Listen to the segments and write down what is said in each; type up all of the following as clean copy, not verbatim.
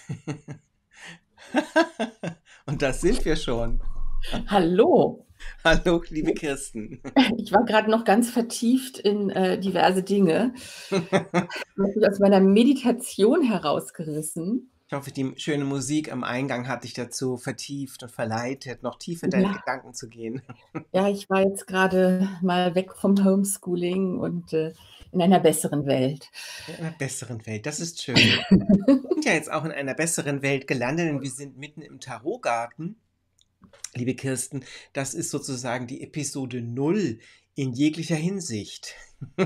Und das sind wir schon. Hallo. Hallo, liebe Kirsten. Ich war gerade noch ganz vertieft in diverse Dinge. Du hast mich aus meiner Meditation herausgerissen. Ich hoffe, die schöne Musik am Eingang hat dich dazu vertieft und verleitet, noch tief in deine Ja, Gedanken zu gehen. ja, ich war jetzt gerade mal weg vom Homeschooling und in einer besseren Welt. In einer besseren Welt, das ist schön. Wir sind ja jetzt auch in einer besseren Welt gelandet, denn wir sind mitten im Tarotgarten. Liebe Kirsten, das ist sozusagen die Episode null in jeglicher Hinsicht.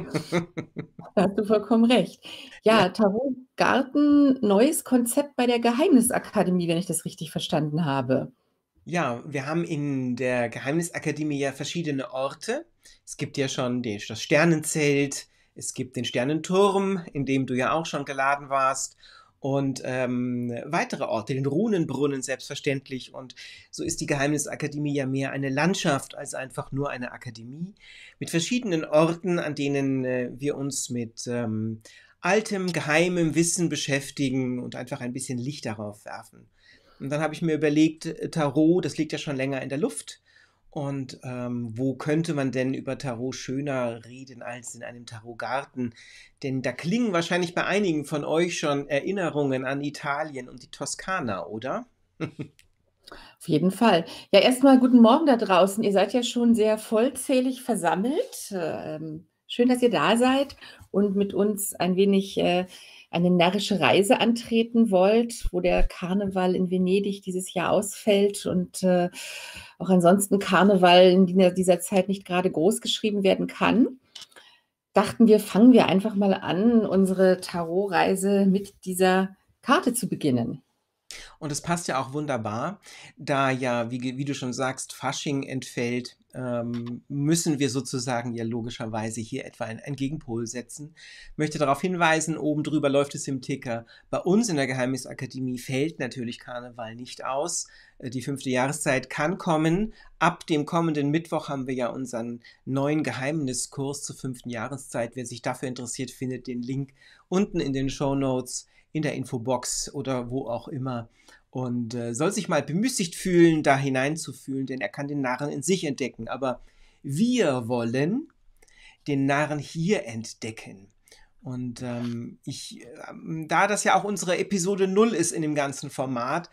Da hast du vollkommen recht. Ja. Ja, Tarotgarten, neues Konzept bei der Geheimnisakademie, wenn ich das richtig verstanden habe. Ja, wir haben in der Geheimnisakademie ja verschiedene Orte. Es gibt ja schon das Sternenzelt, es gibt den Sternenturm, in dem du ja auch schon geladen warst, und weitere Orte, den Runenbrunnen selbstverständlich. Und so ist die Geheimnisakademie ja mehr eine Landschaft als einfach nur eine Akademie mit verschiedenen Orten, an denen wir uns mit altem, geheimem Wissen beschäftigen und einfach ein bisschen Licht darauf werfen. Und dann habe ich mir überlegt, Tarot, das liegt ja schon länger in der Luft. Und wo könnte man denn über Tarot schöner reden als in einem Tarotgarten? Denn da klingen wahrscheinlich bei einigen von euch schon Erinnerungen an Italien und die Toskana, oder? Auf jeden Fall. Ja, erstmal guten Morgen da draußen. Ihr seid ja schon sehr vollzählig versammelt. Schön, dass ihr da seid und mit uns ein wenig eine närrische Reise antreten wollt, wo der Karneval in Venedig dieses Jahr ausfällt und auch ansonsten Karneval in dieser Zeit nicht gerade groß geschrieben werden kann. Dachten wir, fangen wir einfach mal an, unsere Tarotreise mit dieser Karte zu beginnen. Und es passt ja auch wunderbar, da ja, wie du schon sagst, Fasching entfällt, müssen wir sozusagen ja logischerweise hier etwa einen Gegenpol setzen. Möchte darauf hinweisen, oben drüber läuft es im Ticker. Bei uns in der Geheimnisakademie fällt natürlich Karneval nicht aus. Die 5. Jahreszeit kann kommen. Ab dem kommenden Mittwoch haben wir ja unseren neuen Geheimniskurs zur 5. Jahreszeit. Wer sich dafür interessiert, findet den Link unten in den Shownotes, in der Infobox oder wo auch immer, und soll sich mal bemüßigt fühlen, da hineinzufühlen, denn er kann den Narren in sich entdecken. Aber wir wollen den Narren hier entdecken. Und da das ja auch unsere Episode null ist in dem ganzen Format,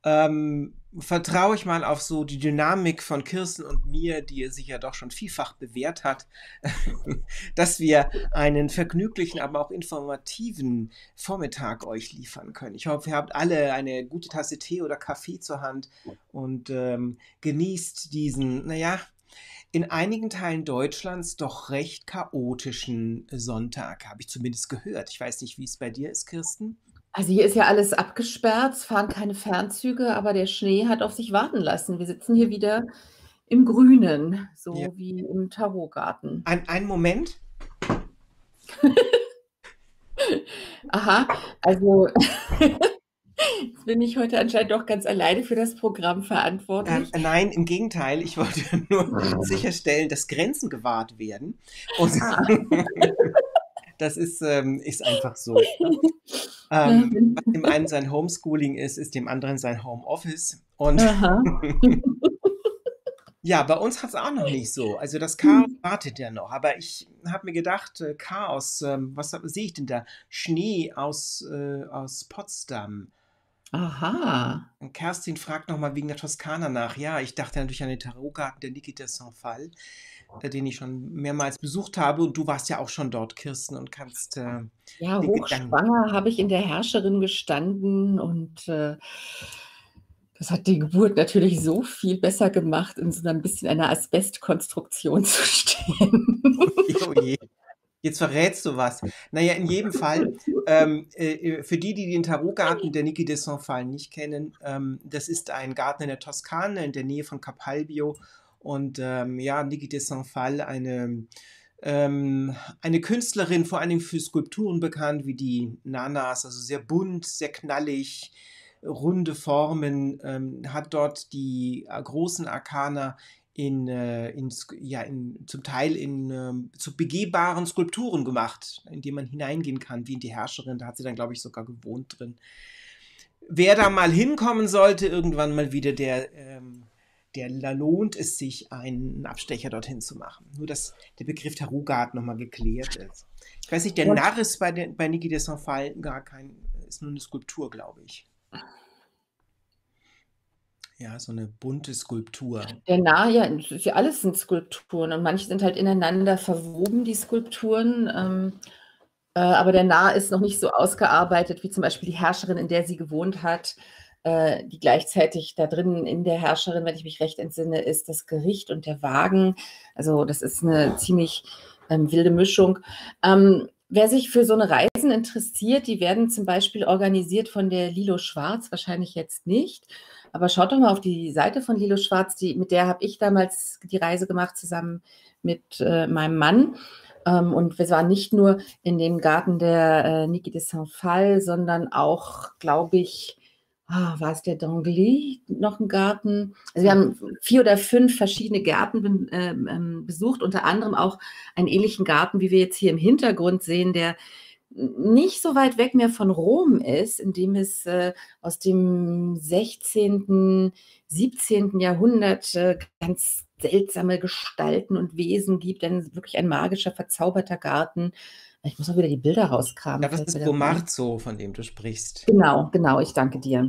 vertraue ich mal auf so die Dynamik von Kirsten und mir, die sich ja doch schon vielfach bewährt hat, dass wir einen vergnüglichen, aber auch informativen Vormittag euch liefern können. Ich hoffe, ihr habt alle eine gute Tasse Tee oder Kaffee zur Hand und genießt diesen, naja, in einigen Teilen Deutschlands doch recht chaotischen Sonntag, habe ich zumindest gehört. Ich weiß nicht, wie es bei dir ist, Kirsten. Also hier ist ja alles abgesperrt, es fahren keine Fernzüge, aber der Schnee hat auf sich warten lassen. Wir sitzen hier wieder im Grünen, Ja. so wie im Tarotgarten. Ein Moment. Aha, also jetzt bin ich heute anscheinend doch ganz alleine für das Programm verantwortlich. Nein, im Gegenteil. Ich wollte nur sicherstellen, dass Grenzen gewahrt werden. Und Ah, das ist einfach so. Was dem einen sein Homeschooling ist, ist dem anderen sein Homeoffice. Und aha. ja, bei uns hat es auch noch nicht so. Also das Chaos wartet ja noch. Aber ich habe mir gedacht, Chaos, was sehe ich denn da? Schnee aus Potsdam. Aha. Und Kerstin fragt nochmal wegen der Toskana nach. Ja, ich dachte natürlich an den Tarotgarten der Niki de Saint-Phal, den ich schon mehrmals besucht habe. Und du warst ja auch schon dort, Kirsten, und kannst Ja, den Gedanken. hochschwanger habe ich in der Herrscherin gestanden und das hat die Geburt natürlich so viel besser gemacht, in so ein bisschen einer Asbestkonstruktion zu stehen. Oh je, jetzt verrätst du was. Naja, in jedem Fall, für die den Tarotgarten der Niki de Saint-Phal nicht kennen, das ist ein Garten in der Toskana in der Nähe von Capalbio. Und ja, Niki de Saint-Phal, eine Künstlerin, vor allem für Skulpturen bekannt, wie die Nanas, also sehr bunt, sehr knallig, runde Formen, hat dort die großen Arkana zum Teil zu begehbaren Skulpturen gemacht, in die man hineingehen kann, wie in die Herrscherin. Da hat sie dann, glaube ich, sogar gewohnt drin. wer da mal hinkommen sollte, irgendwann mal wieder, da lohnt es sich, einen Abstecher dorthin zu machen. Nur, dass der Begriff Tarotgarten nochmal geklärt ist. Ich weiß nicht, der Und Narr ist bei Niki de Saint-Phalle gar kein, ist nur eine Skulptur, glaube ich. Ja, so eine bunte Skulptur. der Narr, ja, das ist ja alles sind Skulpturen und manche sind halt ineinander verwoben, die Skulpturen. Aber der Narr ist noch nicht so ausgearbeitet wie zum Beispiel die Herrscherin, in der sie gewohnt hat, die gleichzeitig da drin in der Herrscherin, wenn ich mich recht entsinne, ist das Gericht und der Wagen. Also das ist eine ziemlich wilde Mischung. Wer sich für so eine Reisen interessiert, die werden zum Beispiel organisiert von der Lilo Schwarz, wahrscheinlich jetzt nicht. Aber schaut doch mal auf die Seite von Lilo Schwarz, mit der habe ich damals die Reise gemacht, zusammen mit meinem Mann. Und wir waren nicht nur in dem Garten der Niki de Saint-Phalle, sondern auch, glaube ich, war es der d'Angly, noch ein Garten? Also wir haben 4 oder 5 verschiedene Gärten besucht, unter anderem auch einen ähnlichen Garten, wie wir jetzt hier im Hintergrund sehen, der nicht so weit weg mehr von Rom ist, in dem es aus dem 16., 17. Jahrhundert ganz seltsame Gestalten und Wesen gibt, denn wirklich ein magischer, verzauberter Garten. Ich muss auch wieder die Bilder rauskramen. Ja, das Fällt ist mir da ein. Bomarzo, von dem du sprichst. Genau, ich danke dir.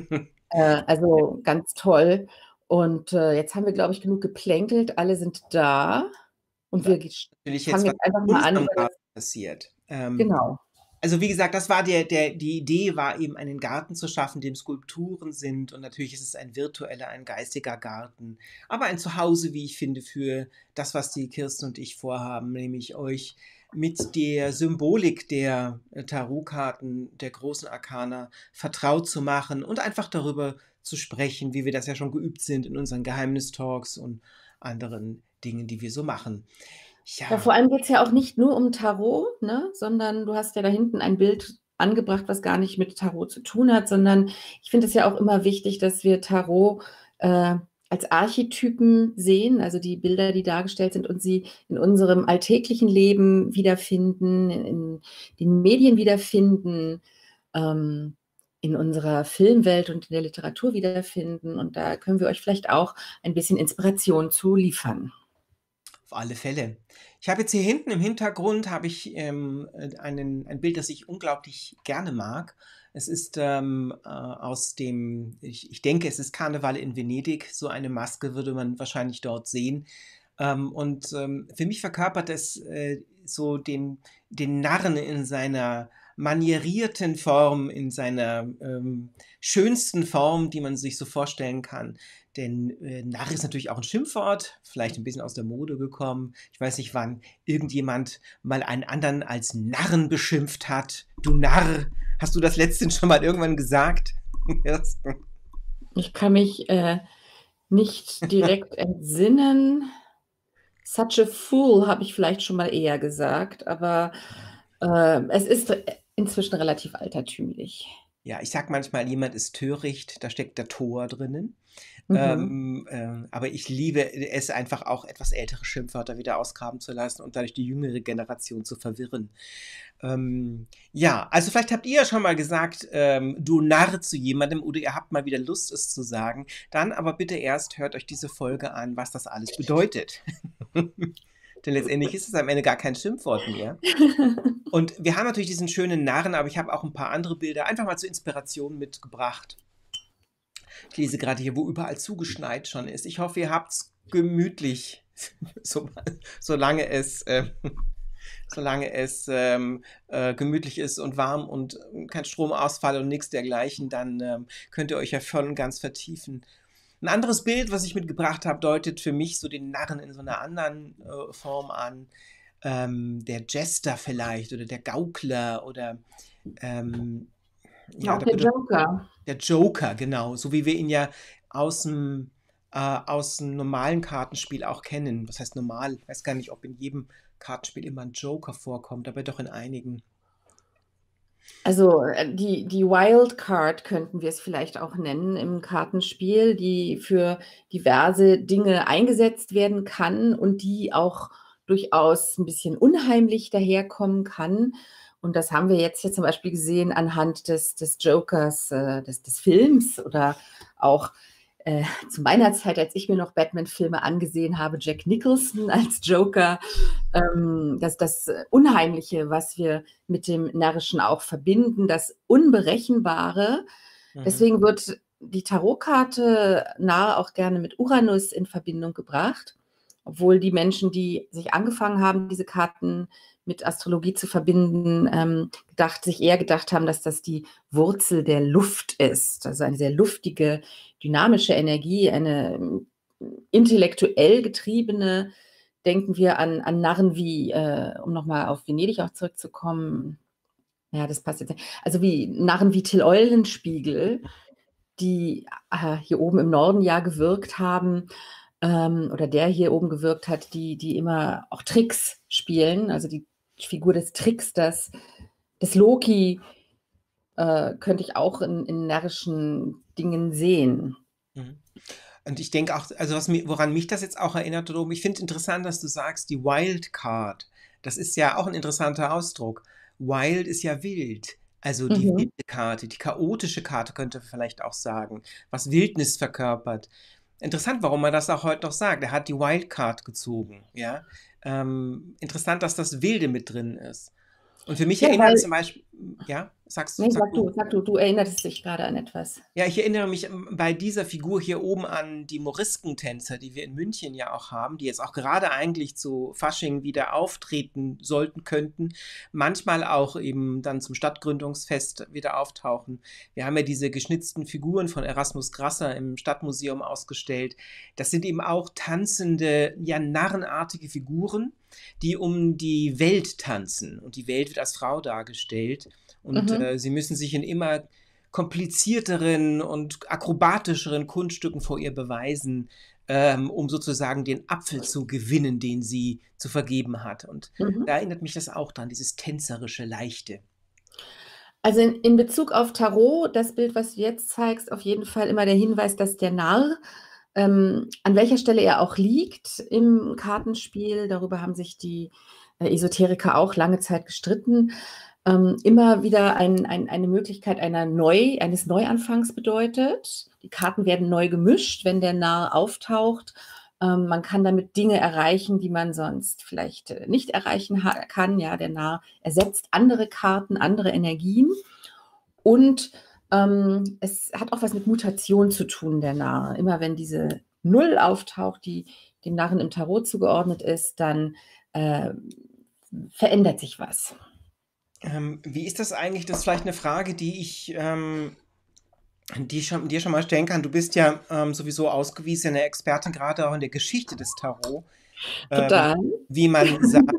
Also ganz toll. Und jetzt haben wir, glaube ich, genug geplänkelt. Alle sind da. Und wir Natürlich fangen jetzt was jetzt einfach in mal an unserem über das. Garten passiert. Genau. Also wie gesagt, das war die Idee war eben einen Garten zu schaffen, in dem Skulpturen sind und natürlich ist es ein virtueller, ein geistiger Garten, aber ein Zuhause, wie ich finde, für das, was die Kirsten und ich vorhaben, nämlich euch mit der Symbolik der Tarotkarten, der großen Arkana vertraut zu machen und einfach darüber zu sprechen, wie wir das ja schon geübt sind in unseren Geheimnistalks und anderen Dingen, die wir so machen. Ja, Ja, vor allem geht es ja auch nicht nur um Tarot, ne, sondern du hast ja da hinten ein Bild angebracht, was gar nicht mit Tarot zu tun hat, sondern ich finde es ja auch immer wichtig, dass wir Tarot als Archetypen sehen, also die Bilder, die dargestellt sind und sie in unserem alltäglichen Leben wiederfinden, in den Medien wiederfinden, ähm, in unserer Filmwelt und in der Literatur wiederfinden. Und da können wir euch vielleicht auch ein bisschen Inspiration zu liefern. auf alle Fälle. Ich habe jetzt hier hinten im Hintergrund habe ich ein Bild, das ich unglaublich gerne mag. Es ist aus dem, ich denke, es ist Karneval in Venedig. So eine Maske würde man wahrscheinlich dort sehen. Für mich verkörpert es so den Narren in seiner manierierten Form, in seiner schönsten Form, die man sich so vorstellen kann. Denn Narr ist natürlich auch ein Schimpfwort, vielleicht ein bisschen aus der Mode gekommen. Ich weiß nicht, wann irgendjemand mal einen anderen als Narren beschimpft hat. Du Narr, hast du das letztens schon mal irgendwann gesagt? Ich kann mich nicht direkt entsinnen. Such a fool habe ich vielleicht schon mal eher gesagt, aber es ist inzwischen relativ altertümlich. Ja, ich sag manchmal, jemand ist töricht, da steckt der Tor drinnen. Mhm. Aber ich liebe es einfach auch, etwas ältere Schimpfwörter wieder ausgraben zu lassen und dadurch die jüngere Generation zu verwirren. Ja, also vielleicht habt ihr ja schon mal gesagt, du Narr zu jemandem oder ihr habt mal wieder Lust, es zu sagen. Dann aber bitte erst hört euch diese Folge an, was das alles bedeutet. Denn letztendlich ist es am Ende gar kein Schimpfwort mehr. Und wir haben natürlich diesen schönen Narren, aber ich habe auch ein paar andere Bilder einfach mal zur Inspiration mitgebracht. Ich lese gerade hier, wo überall zugeschneit schon ist. Ich hoffe, ihr habt es gemütlich, solange es, gemütlich ist und warm und kein Stromausfall und nichts dergleichen, dann könnt ihr euch ja voll und ganz vertiefen. Ein anderes Bild, was ich mitgebracht habe, deutet für mich so den Narren in so einer anderen Form an. Der Jester vielleicht oder der Gaukler oder ja, Auch der Joker. der Joker, genau, so wie wir ihn ja aus dem normalen Kartenspiel auch kennen. Was heißt normal? Ich weiß gar nicht, ob in jedem Kartenspiel immer ein Joker vorkommt, aber doch in einigen. Also die Wildcard könnten wir es vielleicht auch nennen im Kartenspiel, die für diverse Dinge eingesetzt werden kann und die auch durchaus ein bisschen unheimlich daherkommen kann. Und das haben wir jetzt hier zum Beispiel gesehen anhand des Jokers, des Films oder auch zu meiner Zeit, als ich mir noch Batman-Filme angesehen habe, Jack Nicholson als Joker, das Unheimliche, was wir mit dem Närrischen auch verbinden, das Unberechenbare. Mhm. Deswegen wird die Tarotkarte Narr auch gerne mit Uranus in Verbindung gebracht, obwohl die Menschen, die sich angefangen haben, diese Karten mit Astrologie zu verbinden, sich eher gedacht haben, dass das die Wurzel der Luft ist. Also eine sehr luftige, dynamische Energie, eine intellektuell getriebene, denken wir an Narren wie, um nochmal auf Venedig auch zurückzukommen, ja, das passt jetzt nicht. Also wie Narren wie Till Eulenspiegel, die hier oben im Norden ja gewirkt haben, oder der hier oben gewirkt hat, die immer auch Tricks spielen, also die Figur des Tricksters, des Loki, könnte ich auch in närrischen Dingen sehen. Mhm. Und ich denke auch, also woran mich das jetzt auch erinnert, Dom, ich finde interessant, dass du sagst, die Wildcard. Das ist ja auch ein interessanter Ausdruck. Wild ist ja wild. Also die Mhm. wilde Karte, die chaotische Karte könnte man vielleicht auch sagen, was Wildnis verkörpert. Interessant, warum man das auch heute noch sagt. Er hat die Wildcard gezogen, ja. Interessant, dass das Wilde mit drin ist. Und für mich Ja, erinnert zum weil, Beispiel, ja, nee, sag du. du erinnertest dich gerade an etwas. Ja, ich erinnere mich bei dieser Figur hier oben an die Moriskentänzer, die wir in München ja auch haben, die jetzt auch gerade eigentlich zu Fasching wieder auftreten sollten, könnten, manchmal auch eben dann zum Stadtgründungsfest wieder auftauchen. Wir haben ja diese geschnitzten Figuren von Erasmus Grasser im Stadtmuseum ausgestellt. Das sind eben auch tanzende, ja, narrenartige Figuren, die um die Welt tanzen. Und die Welt wird als Frau dargestellt. Und Mhm. sie müssen sich in immer komplizierteren und akrobatischeren Kunststücken vor ihr beweisen, um sozusagen den Apfel zu gewinnen, den sie zu vergeben hat. Und Mhm. da erinnert mich das auch dran, dieses tänzerische, leichte. Also in Bezug auf Tarot, das Bild, was du jetzt zeigst, auf jeden Fall immer der Hinweis, dass der Narr, an welcher Stelle er auch liegt im Kartenspiel, darüber haben sich die Esoteriker auch lange Zeit gestritten, immer wieder eine Möglichkeit eines Neuanfangs bedeutet. Die Karten werden neu gemischt, wenn der Narr auftaucht. Man kann damit Dinge erreichen, die man sonst vielleicht nicht erreichen kann. Ja, der Narr ersetzt andere Karten, andere Energien. Und es hat auch was mit Mutation zu tun, der Narr. Immer wenn diese Null auftaucht, die dem Narren im Tarot zugeordnet ist, dann äh, verändert sich was. Wie ist das eigentlich? Das ist vielleicht eine Frage, die ich dir schon mal stellen kann. Du bist ja sowieso ausgewiesene Expertin, gerade auch in der Geschichte des Tarot. Ähm, Total. wie man sagt,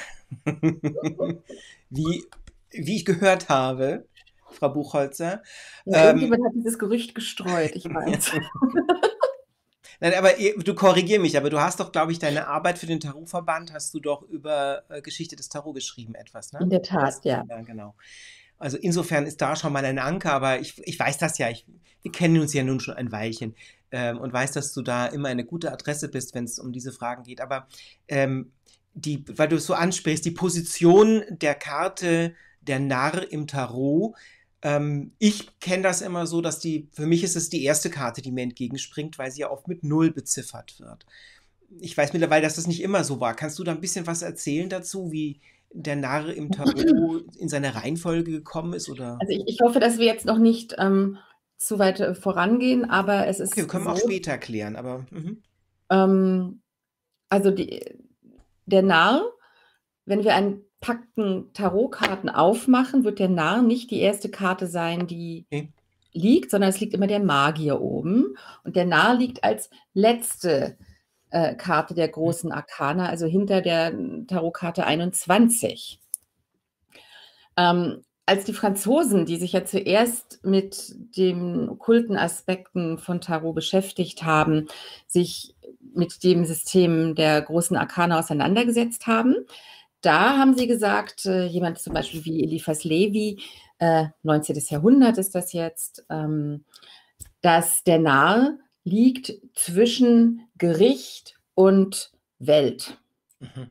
wie, wie ich gehört habe, Frau Buchholzer. Ja, Ähm, irgendjemand hat dieses Gerücht gestreut, ich weiß. Nein, aber du korrigier mich, aber du hast doch, glaube ich, deine Arbeit für den Tarotverband hast du doch über Geschichte des Tarot geschrieben, etwas, In ne? der Tat, ja. Ja, genau. Also insofern ist da schon mal ein Anker, aber ich weiß das ja, wir kennen uns ja nun schon ein Weilchen und weiß, dass du da immer eine gute Adresse bist, wenn es um diese Fragen geht. Aber ähm, weil du es so ansprichst, die Position der Karte der Narr im Tarot, ich kenne das immer so, für mich ist es die erste Karte, die mir entgegenspringt, weil sie ja oft mit Null beziffert wird. Ich weiß mittlerweile, dass das nicht immer so war. Kannst du da ein bisschen was erzählen dazu, wie der Narr im Tarot in seine Reihenfolge gekommen ist? Oder? Also ich hoffe, dass wir jetzt noch nicht zu weit vorangehen, aber es Okay, wir ist können auch so, später klären, aber ähm, also der Narr, wenn wir einen Packen Tarotkarten aufmachen, wird der Narr nicht die erste Karte sein, die okay. liegt, sondern es liegt immer der Magier oben. Und der Narr liegt als letzte Karte der großen Arkana, also hinter der Tarotkarte 21. Als die Franzosen, die sich ja zuerst mit den okkulten Aspekten von Tarot beschäftigt haben, sich mit dem System der großen Arkana auseinandergesetzt haben, da haben sie gesagt, jemand zum Beispiel wie Eliphas Levi, 19. Jahrhundert ist das jetzt, dass der Narr liegt zwischen Gericht und Welt. Mhm.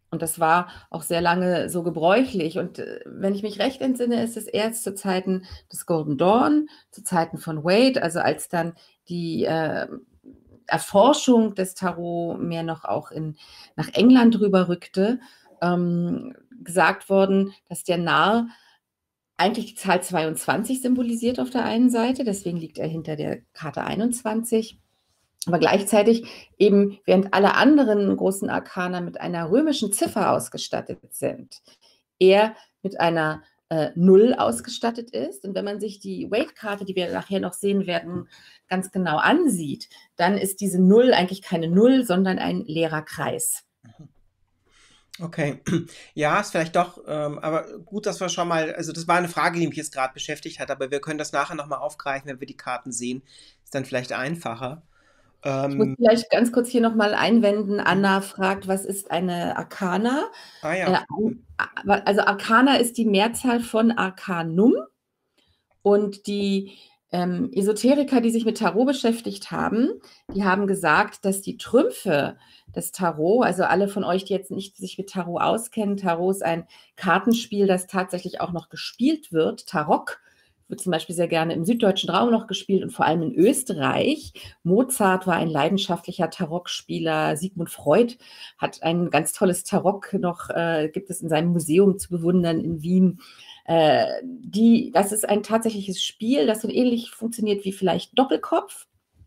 Und das war auch sehr lange so gebräuchlich. Und wenn ich mich recht entsinne, ist es erst zu Zeiten des Golden Dawn, zu Zeiten von Wade, also als dann die Erforschung des Tarot mehr noch auch nach England rüberrückte, gesagt worden, dass der Narr eigentlich die Zahl 22 symbolisiert auf der einen Seite, deswegen liegt er hinter der Karte 21. Aber gleichzeitig eben, während alle anderen großen Arkana mit einer römischen Ziffer ausgestattet sind, er mit einer 0 ausgestattet ist. Und wenn man sich die Wade-Karte, die wir nachher noch sehen werden, ganz genau ansieht, dann ist diese 0 eigentlich keine 0, sondern ein leerer Kreis. Okay, ja, ist vielleicht doch, aber gut, dass wir schon mal, also das war eine Frage, die mich jetzt gerade beschäftigt hat, aber wir können das nachher nochmal aufgreifen, wenn wir die Karten sehen. Ist dann vielleicht einfacher. Ich muss vielleicht ganz kurz hier nochmal einwenden. Anna fragt, was ist eine Arkana? Ja. Also Arkana ist die Mehrzahl von Arcanum. Und die Esoteriker, die sich mit Tarot beschäftigt haben, die haben gesagt, dass die Trümpfe des Tarot, also alle von euch, die jetzt nicht sich mit Tarot auskennen, Tarot ist ein Kartenspiel, das tatsächlich auch noch gespielt wird. Tarok wird zum Beispiel sehr gerne im süddeutschen Raum noch gespielt und vor allem in Österreich. Mozart war ein leidenschaftlicher Tarokspieler. Sigmund Freud hat ein ganz tolles Tarok noch, gibt es in seinem Museum zu bewundern in Wien. Das ist ein tatsächliches Spiel, das so ähnlich funktioniert wie vielleicht Doppelkopf.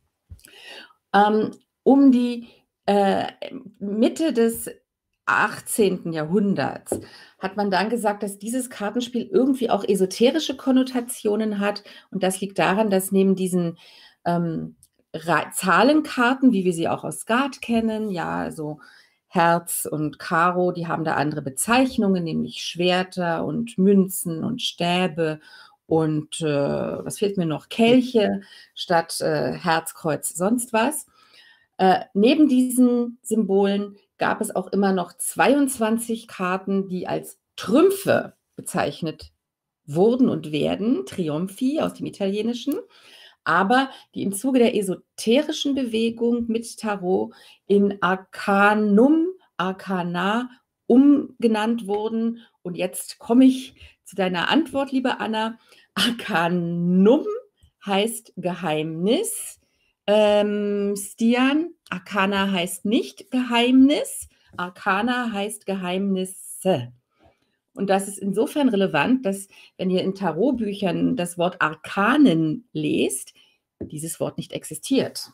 Um die Mitte des 18. Jahrhunderts hat man dann gesagt, dass dieses Kartenspiel irgendwie auch esoterische Konnotationen hat. Und das liegt daran, dass neben diesen Zahlenkarten, wie wir sie auch aus Skat kennen, ja, so Herz und Karo, die haben da andere Bezeichnungen, nämlich Schwerter und Münzen und Stäbe und was fehlt mir noch? Kelche statt Herz, Kreuz, sonst was. Neben diesen Symbolen gab es auch immer noch 22 Karten, die als Trümpfe bezeichnet wurden und werden, Triumphi aus dem Italienischen, aber die im Zuge der esoterischen Bewegung mit Tarot in Arcanum, Arcana umgenannt wurden. Und jetzt komme ich zu deiner Antwort, liebe Anna. Arcanum heißt Geheimnis. Stian, Arcana heißt nicht Geheimnis, Arcana heißt Geheimnisse. Und das ist insofern relevant, dass, wenn ihr in Tarotbüchern das Wort Arkanen lest, dieses Wort nicht existiert.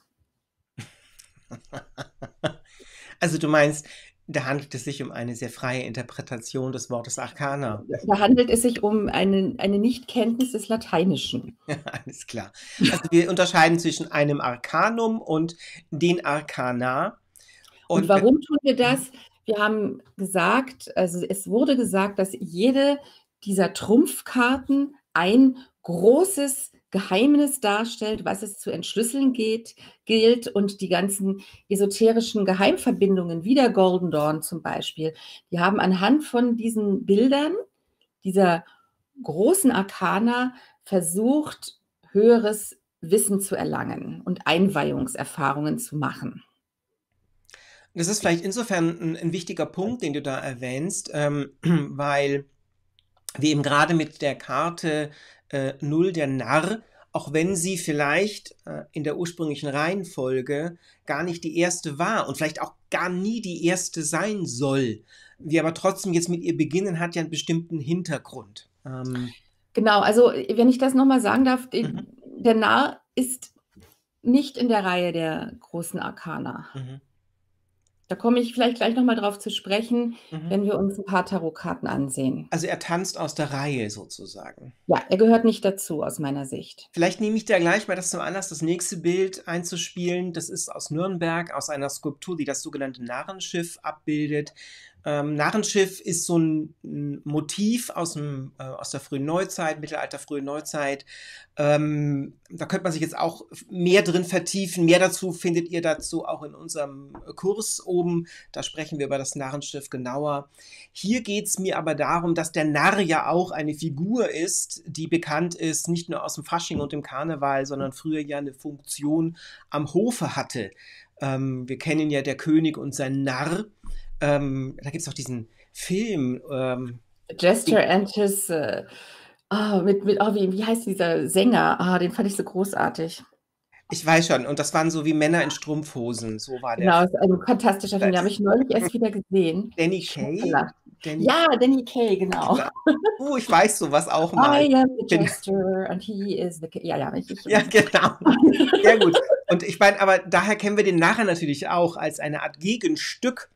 Also du meinst, da handelt es sich um eine sehr freie Interpretation des Wortes Arkana. Da handelt es sich um eine Nichtkenntnis des Lateinischen. Alles klar. Also wir unterscheiden zwischen einem Arkanum und den Arkana. Und warum tun wir das? Wir haben gesagt, also es wurde gesagt, dass jede dieser Trumpfkarten ein großes Geheimnis darstellt, was es zu entschlüsseln gilt, und die ganzen esoterischen Geheimverbindungen, wie der Golden Dawn zum Beispiel, die haben anhand von diesen Bildern, dieser großen Arkana, versucht, höheres Wissen zu erlangen und Einweihungserfahrungen zu machen. Das ist vielleicht insofern ein wichtiger Punkt, den du da erwähnst, weil wir eben gerade mit der Karte 0, der Narr, auch wenn sie vielleicht in der ursprünglichen Reihenfolge gar nicht die erste war und vielleicht auch gar nie die erste sein soll, wir aber trotzdem jetzt mit ihr beginnen, hat ja einen bestimmten Hintergrund. Genau, also wenn ich das nochmal sagen darf, der Narr ist nicht in der Reihe der großen Arkana. Da komme ich vielleicht gleich nochmal drauf zu sprechen, wenn wir uns ein paar Tarotkarten ansehen. Also er tanzt aus der Reihe sozusagen. Ja, er gehört nicht dazu aus meiner Sicht. Vielleicht nehme ich da gleich mal das zum Anlass, das nächste Bild einzuspielen. Das ist aus Nürnberg, aus einer Skulptur, die das sogenannte Narrenschiff abbildet. Narrenschiff ist so ein Motiv aus der frühen Neuzeit, Mittelalter, frühe Neuzeit. Da könnte man sich jetzt auch mehr drin vertiefen. Mehr dazu findet ihr dazu auch in unserem Kurs oben. Da sprechen wir über das Narrenschiff genauer. Hier geht es mir aber darum, dass der Narr ja auch eine Figur ist, die bekannt ist, nicht nur aus dem Fasching und dem Karneval, sondern früher ja eine Funktion am Hofe hatte. Wir kennen ja der König und sein Narr. Da gibt es auch diesen Film, Jester and his, wie heißt dieser Sänger? Den fand ich so großartig. ich weiß schon, und das waren so wie Männer in Strumpfhosen, so war der Genau, Film. ist ein fantastischer Da Film, den habe ist ich neulich erst wieder gesehen. Danny Ich habe Kaye. gelacht. Danny, Ja, Danny Kaye, genau. genau. Ich weiß sowas auch mal. I am the Genau. Jester and he is the... Ja, Ja, genau. Sehr gut. Und ich meine, aber daher kennen wir den Narren natürlich auch als eine Art Gegenstück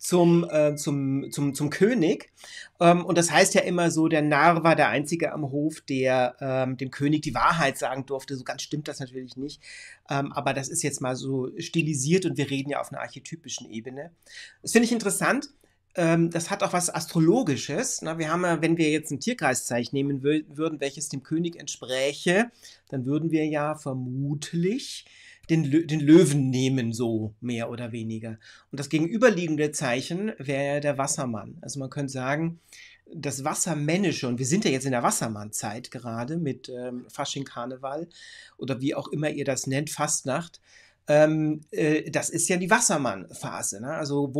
zum König. Und das heißt ja immer so, der Narr war der Einzige am Hof, der dem König die Wahrheit sagen durfte. So ganz stimmt das natürlich nicht. Aber das ist jetzt mal so stilisiert und wir reden ja auf einer archetypischen Ebene. Das finde ich interessant. Das hat auch was Astrologisches. Na, wir haben ja, wenn wir jetzt ein Tierkreiszeichen nehmen würden, welches dem König entspräche, dann würden wir ja vermutlich den Löwen nehmen, so mehr oder weniger. Und das gegenüberliegende Zeichen wäre der Wassermann. Also man könnte sagen, das Wassermännische, und wir sind ja jetzt in der Wassermann-Zeit gerade mit Fasching, Karneval oder wie auch immer ihr das nennt, Fastnacht. Das ist ja die Wassermann-Phase, ne? Also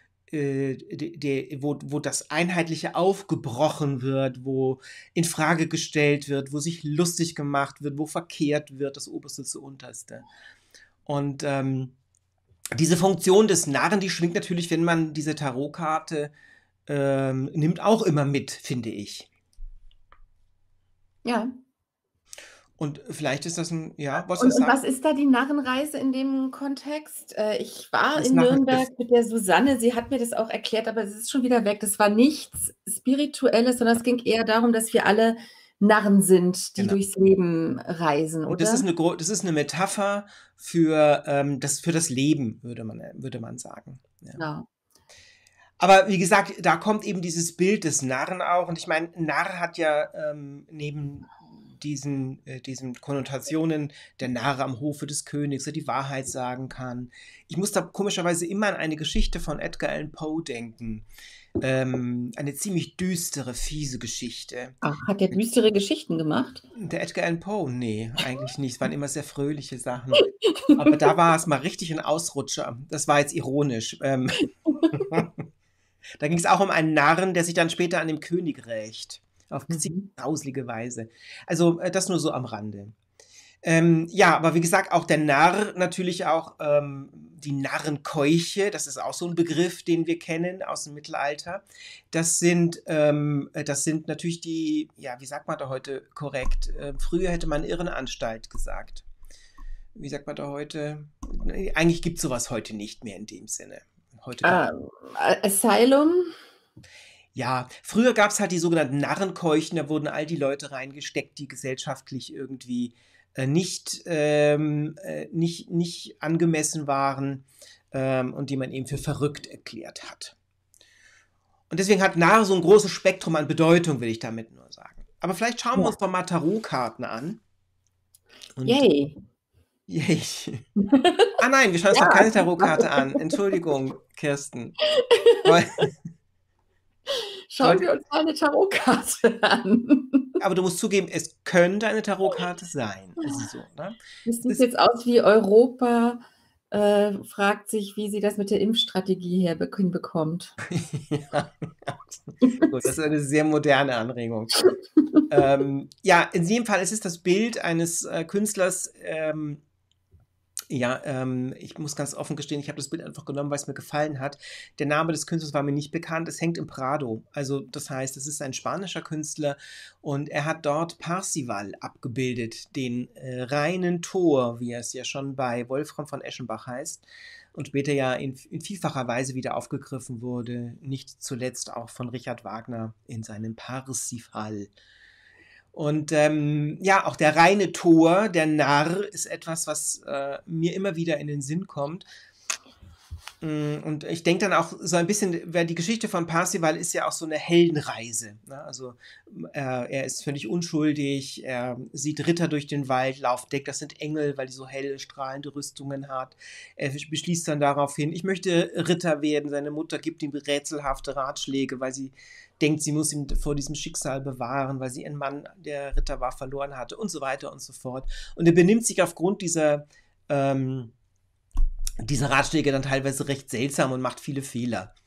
wo das Einheitliche aufgebrochen wird, wo in Frage gestellt wird, wo sich lustig gemacht wird, wo verkehrt wird, das Oberste zu Unterste. Und diese Funktion des Narren, die schwingt natürlich, wenn man diese Tarotkarte nimmt, auch immer mit, finde ich. Ja. Und vielleicht ist das was Und, du sagen? was ist da die Narrenreise in dem Kontext? Ich war Das in Narren Nürnberg mit der Susanne, sie hat mir das auch erklärt, aber es ist schon wieder weg. Das war nichts Spirituelles, sondern es ging eher darum, dass wir alle Narren sind, die Genau. durchs Leben reisen, Und oder? das ist eine Metapher für das Leben, würde man sagen. Ja. Genau. Aber wie gesagt, da kommt eben dieses Bild des Narren auch. Und ich meine, Narr hat ja neben diesen Konnotationen der Narr am Hofe des Königs, der die Wahrheit sagen kann. Ich muss da komischerweise immer an eine Geschichte von Edgar Allan Poe denken. Eine ziemlich düstere, fiese Geschichte. Ach, hat der düstere Geschichten gemacht? Der Edgar Allan Poe? Nee, eigentlich nicht. Es waren immer sehr fröhliche Sachen. Aber da war es mal richtig ein Ausrutscher. Das war jetzt ironisch. Da ging es auch um einen Narren, der sich dann später an dem König rächt. Auf ziemlich grauslige Weise. Also das nur so am Rande. Ja, aber wie gesagt, auch der Narr, natürlich auch die Narrenkeuche, das ist auch so ein Begriff, den wir kennen aus dem Mittelalter. Das sind natürlich die, ja, wie sagt man da heute korrekt? Früher hätte man Irrenanstalt gesagt. Wie sagt man da heute? Eigentlich gibt es sowas heute nicht mehr in dem Sinne. Heute Asylum? Ja, früher gab es halt die sogenannten Narrenkeuchen, da wurden all die Leute reingesteckt, die gesellschaftlich irgendwie nicht angemessen waren und die man eben für verrückt erklärt hat. Und deswegen hat Narr so ein großes Spektrum an Bedeutung, will ich damit nur sagen. Aber vielleicht schauen wir uns doch mal Tarotkarten an. Und Yay. Yay. Ah nein, wir schauen uns doch keine Tarotkarte an. Entschuldigung, Kirsten. Schauen wir uns mal eine Tarotkarte an. Aber du musst zugeben, es könnte eine Tarotkarte sein. Ist so, ne? Das sieht jetzt aus wie Europa fragt sich, wie sie das mit der Impfstrategie hinbekommt. Ja, gut, das ist eine sehr moderne Anregung. Ja, in jedem Fall, es ist das Bild eines Künstlers. Ich muss ganz offen gestehen, ich habe das Bild einfach genommen, weil es mir gefallen hat. Der Name des Künstlers war mir nicht bekannt. Es hängt im Prado. Also das heißt, es ist ein spanischer Künstler und er hat dort Parzival abgebildet, den reinen Tor, wie er es ja schon bei Wolfram von Eschenbach heißt und später ja in vielfacher Weise wieder aufgegriffen wurde, nicht zuletzt auch von Richard Wagner in seinem Parzival. Und auch der reine Tor, der Narr, ist etwas, was mir immer wieder in den Sinn kommt. Und ich denke dann auch so ein bisschen, weil die Geschichte von Parzival ist ja auch so eine Heldenreise. Ne? Also er ist völlig unschuldig, er sieht Ritter durch den Wald laufen, denkt, das sind Engel, weil die so helle, strahlende Rüstungen hat. Er beschließt dann daraufhin, ich möchte Ritter werden. Seine Mutter gibt ihm rätselhafte Ratschläge, weil sie denkt, sie muss ihn vor diesem Schicksal bewahren, weil sie ihren Mann, der Ritter war, verloren hatte und so weiter und so fort. Und er benimmt sich aufgrund dieser Ratschläge dann teilweise recht seltsam und macht viele Fehler.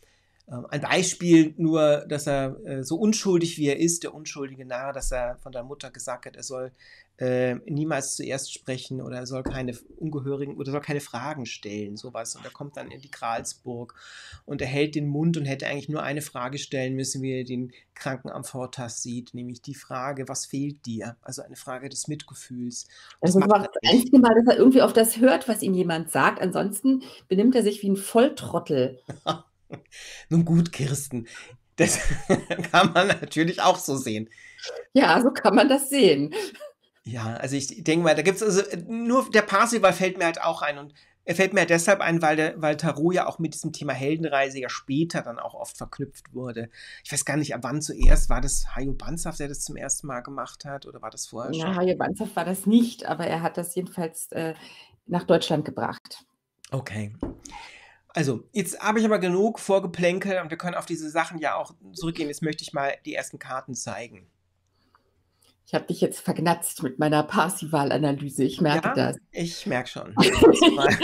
Ein Beispiel nur, dass er so unschuldig wie er ist, der unschuldige Narr, dass er von der Mutter gesagt hat, er soll niemals zuerst sprechen oder er soll keine ungehörigen oder soll keine Fragen stellen, sowas. Und er kommt dann in die Gralsburg und er hält den Mund und hätte eigentlich nur eine Frage stellen müssen, wie er den Kranken am Vortag sieht, nämlich die Frage, was fehlt dir? Also eine Frage des Mitgefühls. Das Also, das macht war er das nicht. einzige Mal, dass er irgendwie auf das hört, was ihm jemand sagt. Ansonsten benimmt er sich wie 'n Volltrottel. Nun gut, Kirsten, das kann man natürlich auch so sehen. Ja, so kann man das sehen. Ja, also ich denke mal, da gibt's also nur der Parzival fällt mir halt auch ein und er fällt mir halt deshalb ein, weil Tarot ja auch mit diesem Thema Heldenreise ja später dann auch oft verknüpft wurde. Ich weiß gar nicht, ab wann zuerst. War das Hajo Banzhaf, der das zum ersten Mal gemacht hat oder war das vorher Na, schon? Hajo Banzhaf war das nicht, aber er hat das jedenfalls, nach Deutschland gebracht. Okay. Also, jetzt habe ich aber genug vorgeplänkelt und wir können auf diese Sachen ja auch zurückgehen. Jetzt möchte ich mal die ersten Karten zeigen. Ich habe dich jetzt vergnatzt mit meiner Parzival-Analyse, ich merke Ja, das. ich merke schon. Parzival.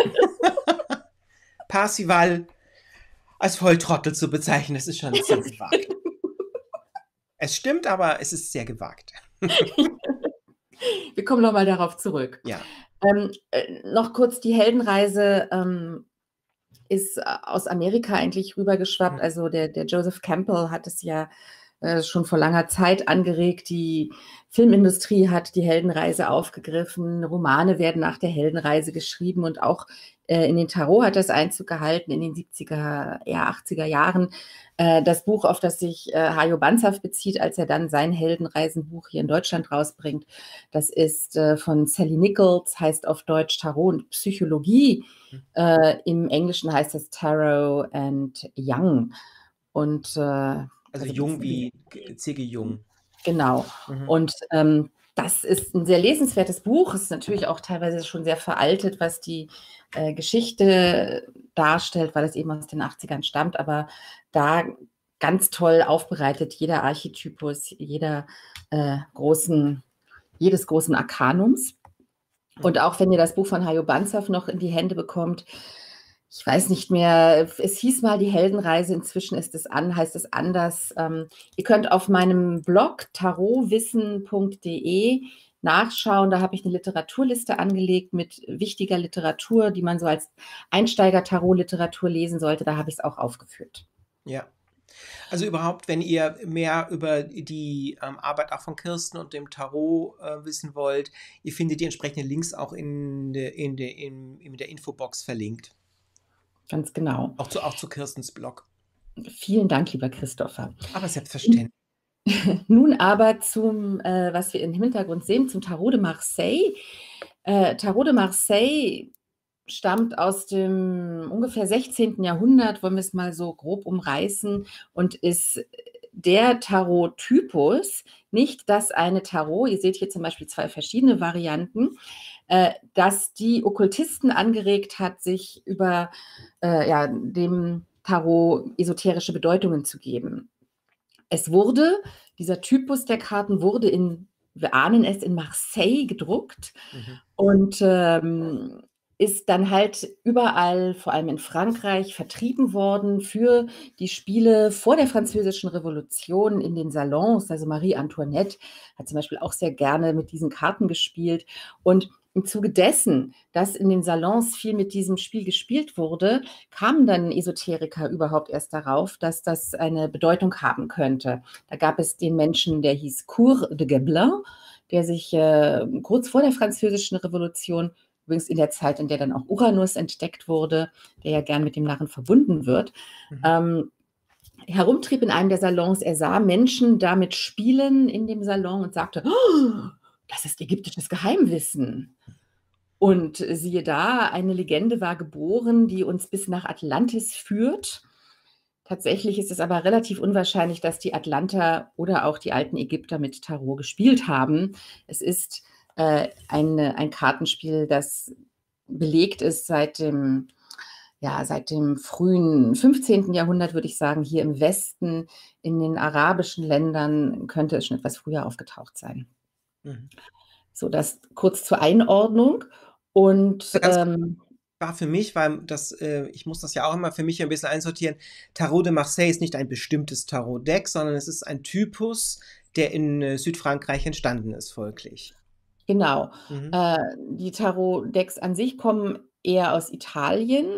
Parzival als Volltrottel zu bezeichnen, das ist schon sehr gewagt. Es stimmt, aber es ist sehr gewagt. Wir kommen noch mal darauf zurück. Ja. Noch kurz die Heldenreise, ist aus Amerika eigentlich Hm. rübergeschwappt. Also, der Joseph Campbell hat es ja, schon vor langer Zeit angeregt. Die Filmindustrie hat die Heldenreise aufgegriffen. Romane werden nach der Heldenreise geschrieben und auch, in den Tarot hat das Einzug gehalten in den 70er, eher 80er Jahren. Das Buch, auf das sich, Hajo Banzhaf bezieht, als er dann sein Heldenreisenbuch hier in Deutschland rausbringt, das ist, von Sally Nichols, heißt auf Deutsch Tarot und Psychologie. Hm. Im Englischen heißt es Tarot and Young. Und, Also also Jung wie C.G. Jung. genau. Mhm. Und, das ist ein sehr lesenswertes Buch. Es ist natürlich auch teilweise schon sehr veraltet, was die, Geschichte darstellt, weil es eben aus den 80ern stammt, aber da ganz toll aufbereitet, jeder Archetypus, jedes großen Arkanums. Und auch wenn ihr das Buch von Hajo Banzhaf noch in die Hände bekommt, ich weiß nicht mehr, es hieß mal die Heldenreise, inzwischen heißt es anders. Ihr könnt auf meinem Blog tarotwissen.de nachschauen, da habe ich eine Literaturliste angelegt mit wichtiger Literatur, die man so als Einsteiger-Tarot-Literatur lesen sollte, da habe ich es auch aufgeführt. Ja. Also überhaupt, wenn ihr mehr über die Arbeit auch von Kirsten und dem Tarot wissen wollt, ihr findet die entsprechenden Links auch in der Infobox verlinkt. Ganz genau. Auch zu Kirstens Blog. Vielen Dank, lieber Christopher. Aber selbstverständlich. Nun aber zum, was wir im Hintergrund sehen, zum Tarot de Marseille. Tarot de Marseille stammt aus dem ungefähr 16. Jahrhundert, wollen wir es mal so grob umreißen, und ist der Tarot-Typus, nicht das eine Tarot, ihr seht hier zum Beispiel 2 verschiedene Varianten, das die Okkultisten angeregt hat, sich über ja, dem Tarot esoterische Bedeutungen zu geben. Dieser Typus der Karten wurde wir ahnen es, in Marseille gedruckt Mhm. und ist dann halt überall, vor allem in Frankreich, vertrieben worden für die Spiele vor der Französischen Revolution in den Salons. Also Marie Antoinette hat zum Beispiel auch sehr gerne mit diesen Karten gespielt. Und im Zuge dessen, dass in den Salons viel mit diesem Spiel gespielt wurde, kamen dann Esoteriker überhaupt erst darauf, dass das eine Bedeutung haben könnte. Da gab es den Menschen, der hieß Coeur de Gébelin, der sich kurz vor der Französischen Revolution, übrigens in der Zeit, in der dann auch Uranus entdeckt wurde, der ja gern mit dem Narren verbunden wird, herumtrieb in einem der Salons. Er sah Menschen damit spielen in dem Salon und sagte, oh, das ist ägyptisches Geheimwissen. Und siehe da, eine Legende war geboren, die uns bis nach Atlantis führt. Tatsächlich ist es aber relativ unwahrscheinlich, dass die Atlanter oder auch die alten Ägypter mit Tarot gespielt haben. Es ist ein Kartenspiel, das belegt ist seit dem frühen 15. Jahrhundert, würde ich sagen. Hier im Westen, in den arabischen Ländern, könnte es schon etwas früher aufgetaucht sein. Mhm. So, das kurz zur Einordnung. Und Ganz war für mich, weil ich muss das ja auch immer für mich ein bisschen einsortieren, Tarot de Marseille ist nicht ein bestimmtes Tarot-Deck, sondern es ist ein Typus, der in Südfrankreich entstanden ist, folglich. Genau. Mhm. Die Tarot-Decks an sich kommen eher aus Italien,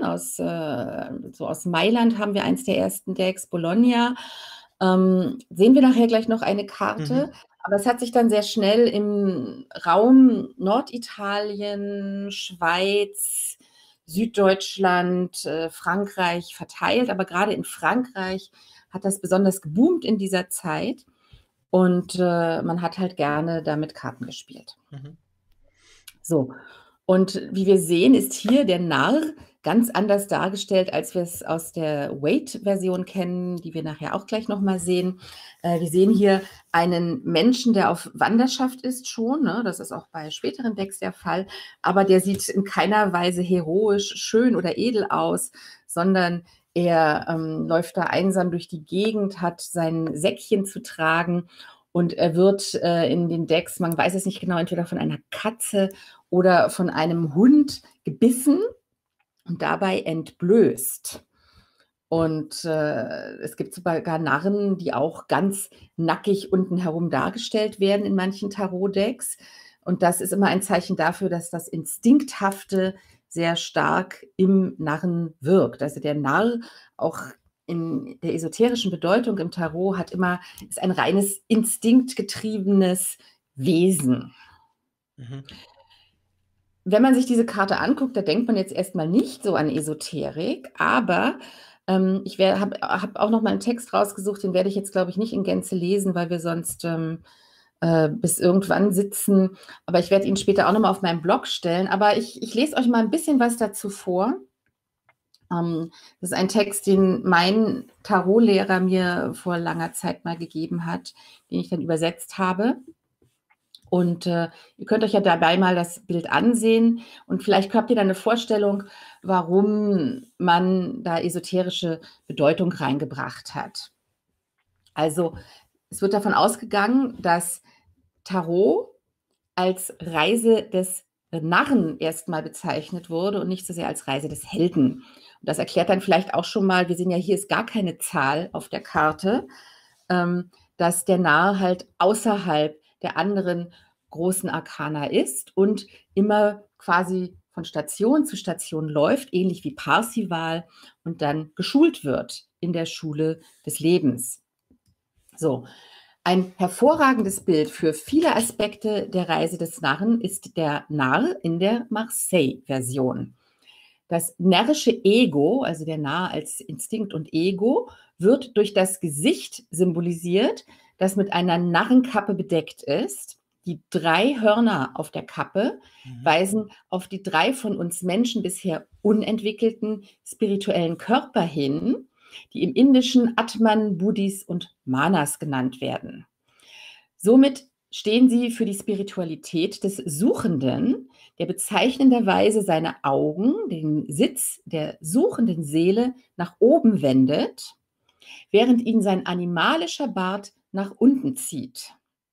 so aus Mailand haben wir eins der ersten Decks, Bologna. Sehen wir nachher gleich noch eine Karte, Mhm. aber es hat sich dann sehr schnell im Raum Norditalien, Schweiz, Süddeutschland, Frankreich verteilt. Aber gerade in Frankreich hat das besonders geboomt in dieser Zeit und man hat halt gerne damit Karten gespielt. Mhm. So, und wie wir sehen, ist hier der Narr ganz anders dargestellt, als wir es aus der Wade-Version kennen, die wir nachher auch gleich nochmal sehen. Wir sehen hier einen Menschen, der auf Wanderschaft ist schon, ne? Das ist auch bei späteren Decks der Fall, aber der sieht in keiner Weise heroisch, schön oder edel aus, sondern er läuft da einsam durch die Gegend, hat sein Säckchen zu tragen und er wird in den Decks, man weiß es nicht genau, entweder von einer Katze oder von einem Hund gebissen und dabei entblößt. Und es gibt sogar Narren, die auch ganz nackig unten herum dargestellt werden in manchen Tarot-Decks. Und das ist immer ein Zeichen dafür, dass das Instinkthafte sehr stark im Narren wirkt. Also der Narr auch in der esoterischen Bedeutung im Tarot ist ein reines instinktgetriebenes Wesen. Mhm. Wenn man sich diese Karte anguckt, da denkt man jetzt erstmal nicht so an Esoterik, aber ich habe auch noch mal einen Text rausgesucht, den werde ich jetzt, glaube ich, nicht in Gänze lesen, weil wir sonst bis irgendwann sitzen. Aber ich werde ihn später auch noch mal auf meinen Blog stellen. Aber ich lese euch mal ein bisschen was dazu vor. Das ist ein Text, den mein Tarotlehrer mir vor langer Zeit mal gegeben hat, den ich dann übersetzt habe. Und ihr könnt euch ja dabei mal das Bild ansehen und vielleicht habt ihr dann eine Vorstellung, warum man da esoterische Bedeutung reingebracht hat. Also es wird davon ausgegangen, dass Tarot als Reise des Narren erstmal bezeichnet wurde und nicht so sehr als Reise des Helden. Und das erklärt dann vielleicht auch schon mal, wir sehen ja, hier ist gar keine Zahl auf der Karte, dass der Narr halt außerhalb der anderen großen Arkana ist und immer quasi von Station zu Station läuft, ähnlich wie Parsival, und dann geschult wird in der Schule des Lebens. So, ein hervorragendes Bild für viele Aspekte der Reise des Narren ist der Narr in der Marseille-Version. Das närrische Ego, also der Narr als Instinkt und Ego, wird durch das Gesicht symbolisiert, das mit einer Narrenkappe bedeckt ist. Die 3 Hörner auf der Kappe weisen auf die 3 von uns Menschen bisher unentwickelten spirituellen Körper hin, die im Indischen Atman, Buddhis und Manas genannt werden. Somit stehen sie für die Spiritualität des Suchenden, der bezeichnenderweise seine Augen, den Sitz der suchenden Seele, nach oben wendet, während ihn sein animalischer Bart nach unten zieht.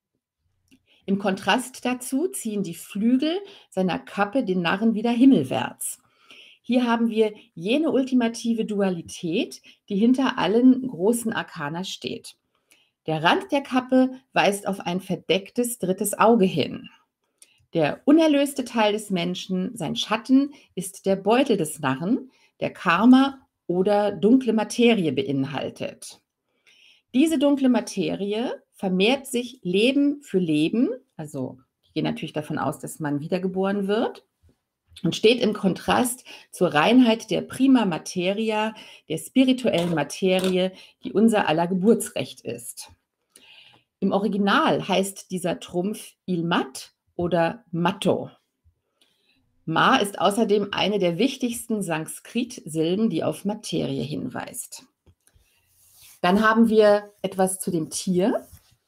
Im Kontrast dazu ziehen die Flügel seiner Kappe den Narren wieder himmelwärts. Hier haben wir jene ultimative Dualität, die hinter allen großen Arkana steht. Der Rand der Kappe weist auf ein verdecktes drittes Auge hin. Der unerlöste Teil des Menschen, sein Schatten, ist der Beutel des Narren, der Karma oder dunkle Materie beinhaltet. Diese dunkle Materie vermehrt sich Leben für Leben, also ich gehe natürlich davon aus, dass man wiedergeboren wird, und steht im Kontrast zur Reinheit der Prima Materia, der spirituellen Materie, die unser aller Geburtsrecht ist. Im Original heißt dieser Trumpf Ilmat oder Matto. Ma ist außerdem eine der wichtigsten Sanskrit-Silben, die auf Materie hinweist. Dann haben wir etwas zu dem Tier.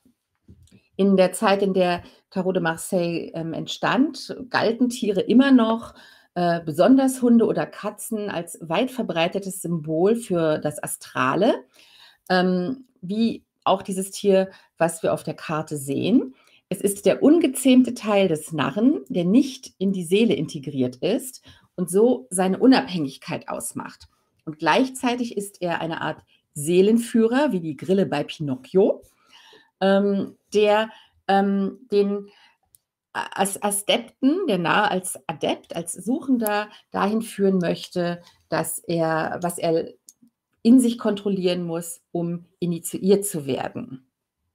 In der Zeit, in der Tarot de Marseille entstand, galten Tiere immer noch, besonders Hunde oder Katzen, als weit verbreitetes Symbol für das Astrale, wie auch dieses Tier, was wir auf der Karte sehen. Es ist der ungezähmte Teil des Narren, der nicht in die Seele integriert ist und so seine Unabhängigkeit ausmacht. Und gleichzeitig ist er eine Art Seelenführer, wie die Grille bei Pinocchio, der den als Adepten, der Narr als Adept, als Suchender dahin führen möchte, was er in sich kontrollieren muss, um initiiert zu werden.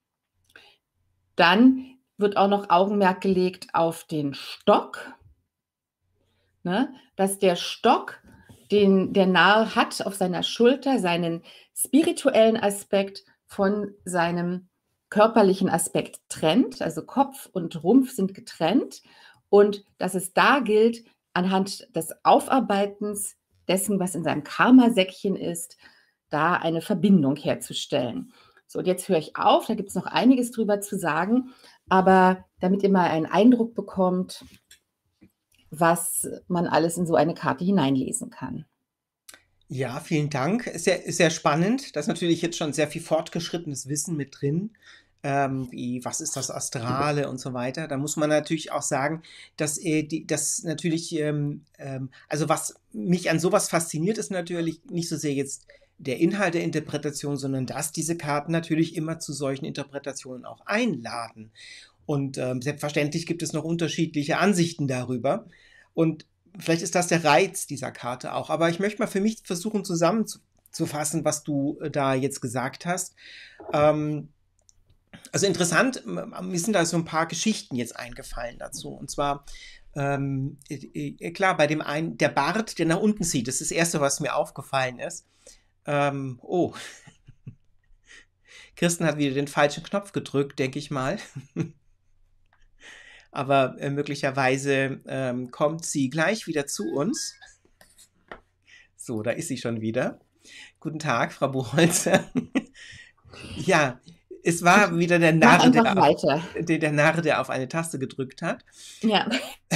Dann wird auch noch Augenmerk gelegt auf den Stock, ne? Dass der Stock, den der Narr hat auf seiner Schulter, seinen spirituellen Aspekt von seinem körperlichen Aspekt trennt. Also Kopf und Rumpf sind getrennt und dass es da gilt, anhand des Aufarbeitens dessen, was in seinem Karma-Säckchen ist, da eine Verbindung herzustellen. So, und jetzt höre ich auf, da gibt es noch einiges drüber zu sagen, aber damit ihr mal einen Eindruck bekommt, was man alles in so eine Karte hineinlesen kann. Ja, vielen Dank. Ist sehr spannend. Da ist natürlich jetzt schon sehr viel fortgeschrittenes Wissen mit drin, wie was ist das Astrale und so weiter. Da muss man natürlich auch sagen, dass natürlich, also was mich an sowas fasziniert, ist natürlich nicht so sehr jetzt der Inhalt der Interpretation, sondern dass diese Karten natürlich immer zu solchen Interpretationen auch einladen. Und selbstverständlich gibt es noch unterschiedliche Ansichten darüber. Und vielleicht ist das der Reiz dieser Karte auch. Aber ich möchte mal für mich versuchen zusammenzufassen, was du da jetzt gesagt hast. Also interessant, mir sind da so ein paar Geschichten jetzt eingefallen dazu. Und zwar, klar, bei dem einen, der Bart, der nach unten zieht, das ist das Erste, was mir aufgefallen ist. Oh, Kirsten hat wieder den falschen Knopf gedrückt, denke ich mal. Aber möglicherweise kommt sie gleich wieder zu uns. So, da ist sie schon wieder. Guten Tag, Frau Buchholzer. Ja, es war wieder der Mach Narr, einfach weiter. der Narr, der auf eine Taste gedrückt hat. Ja.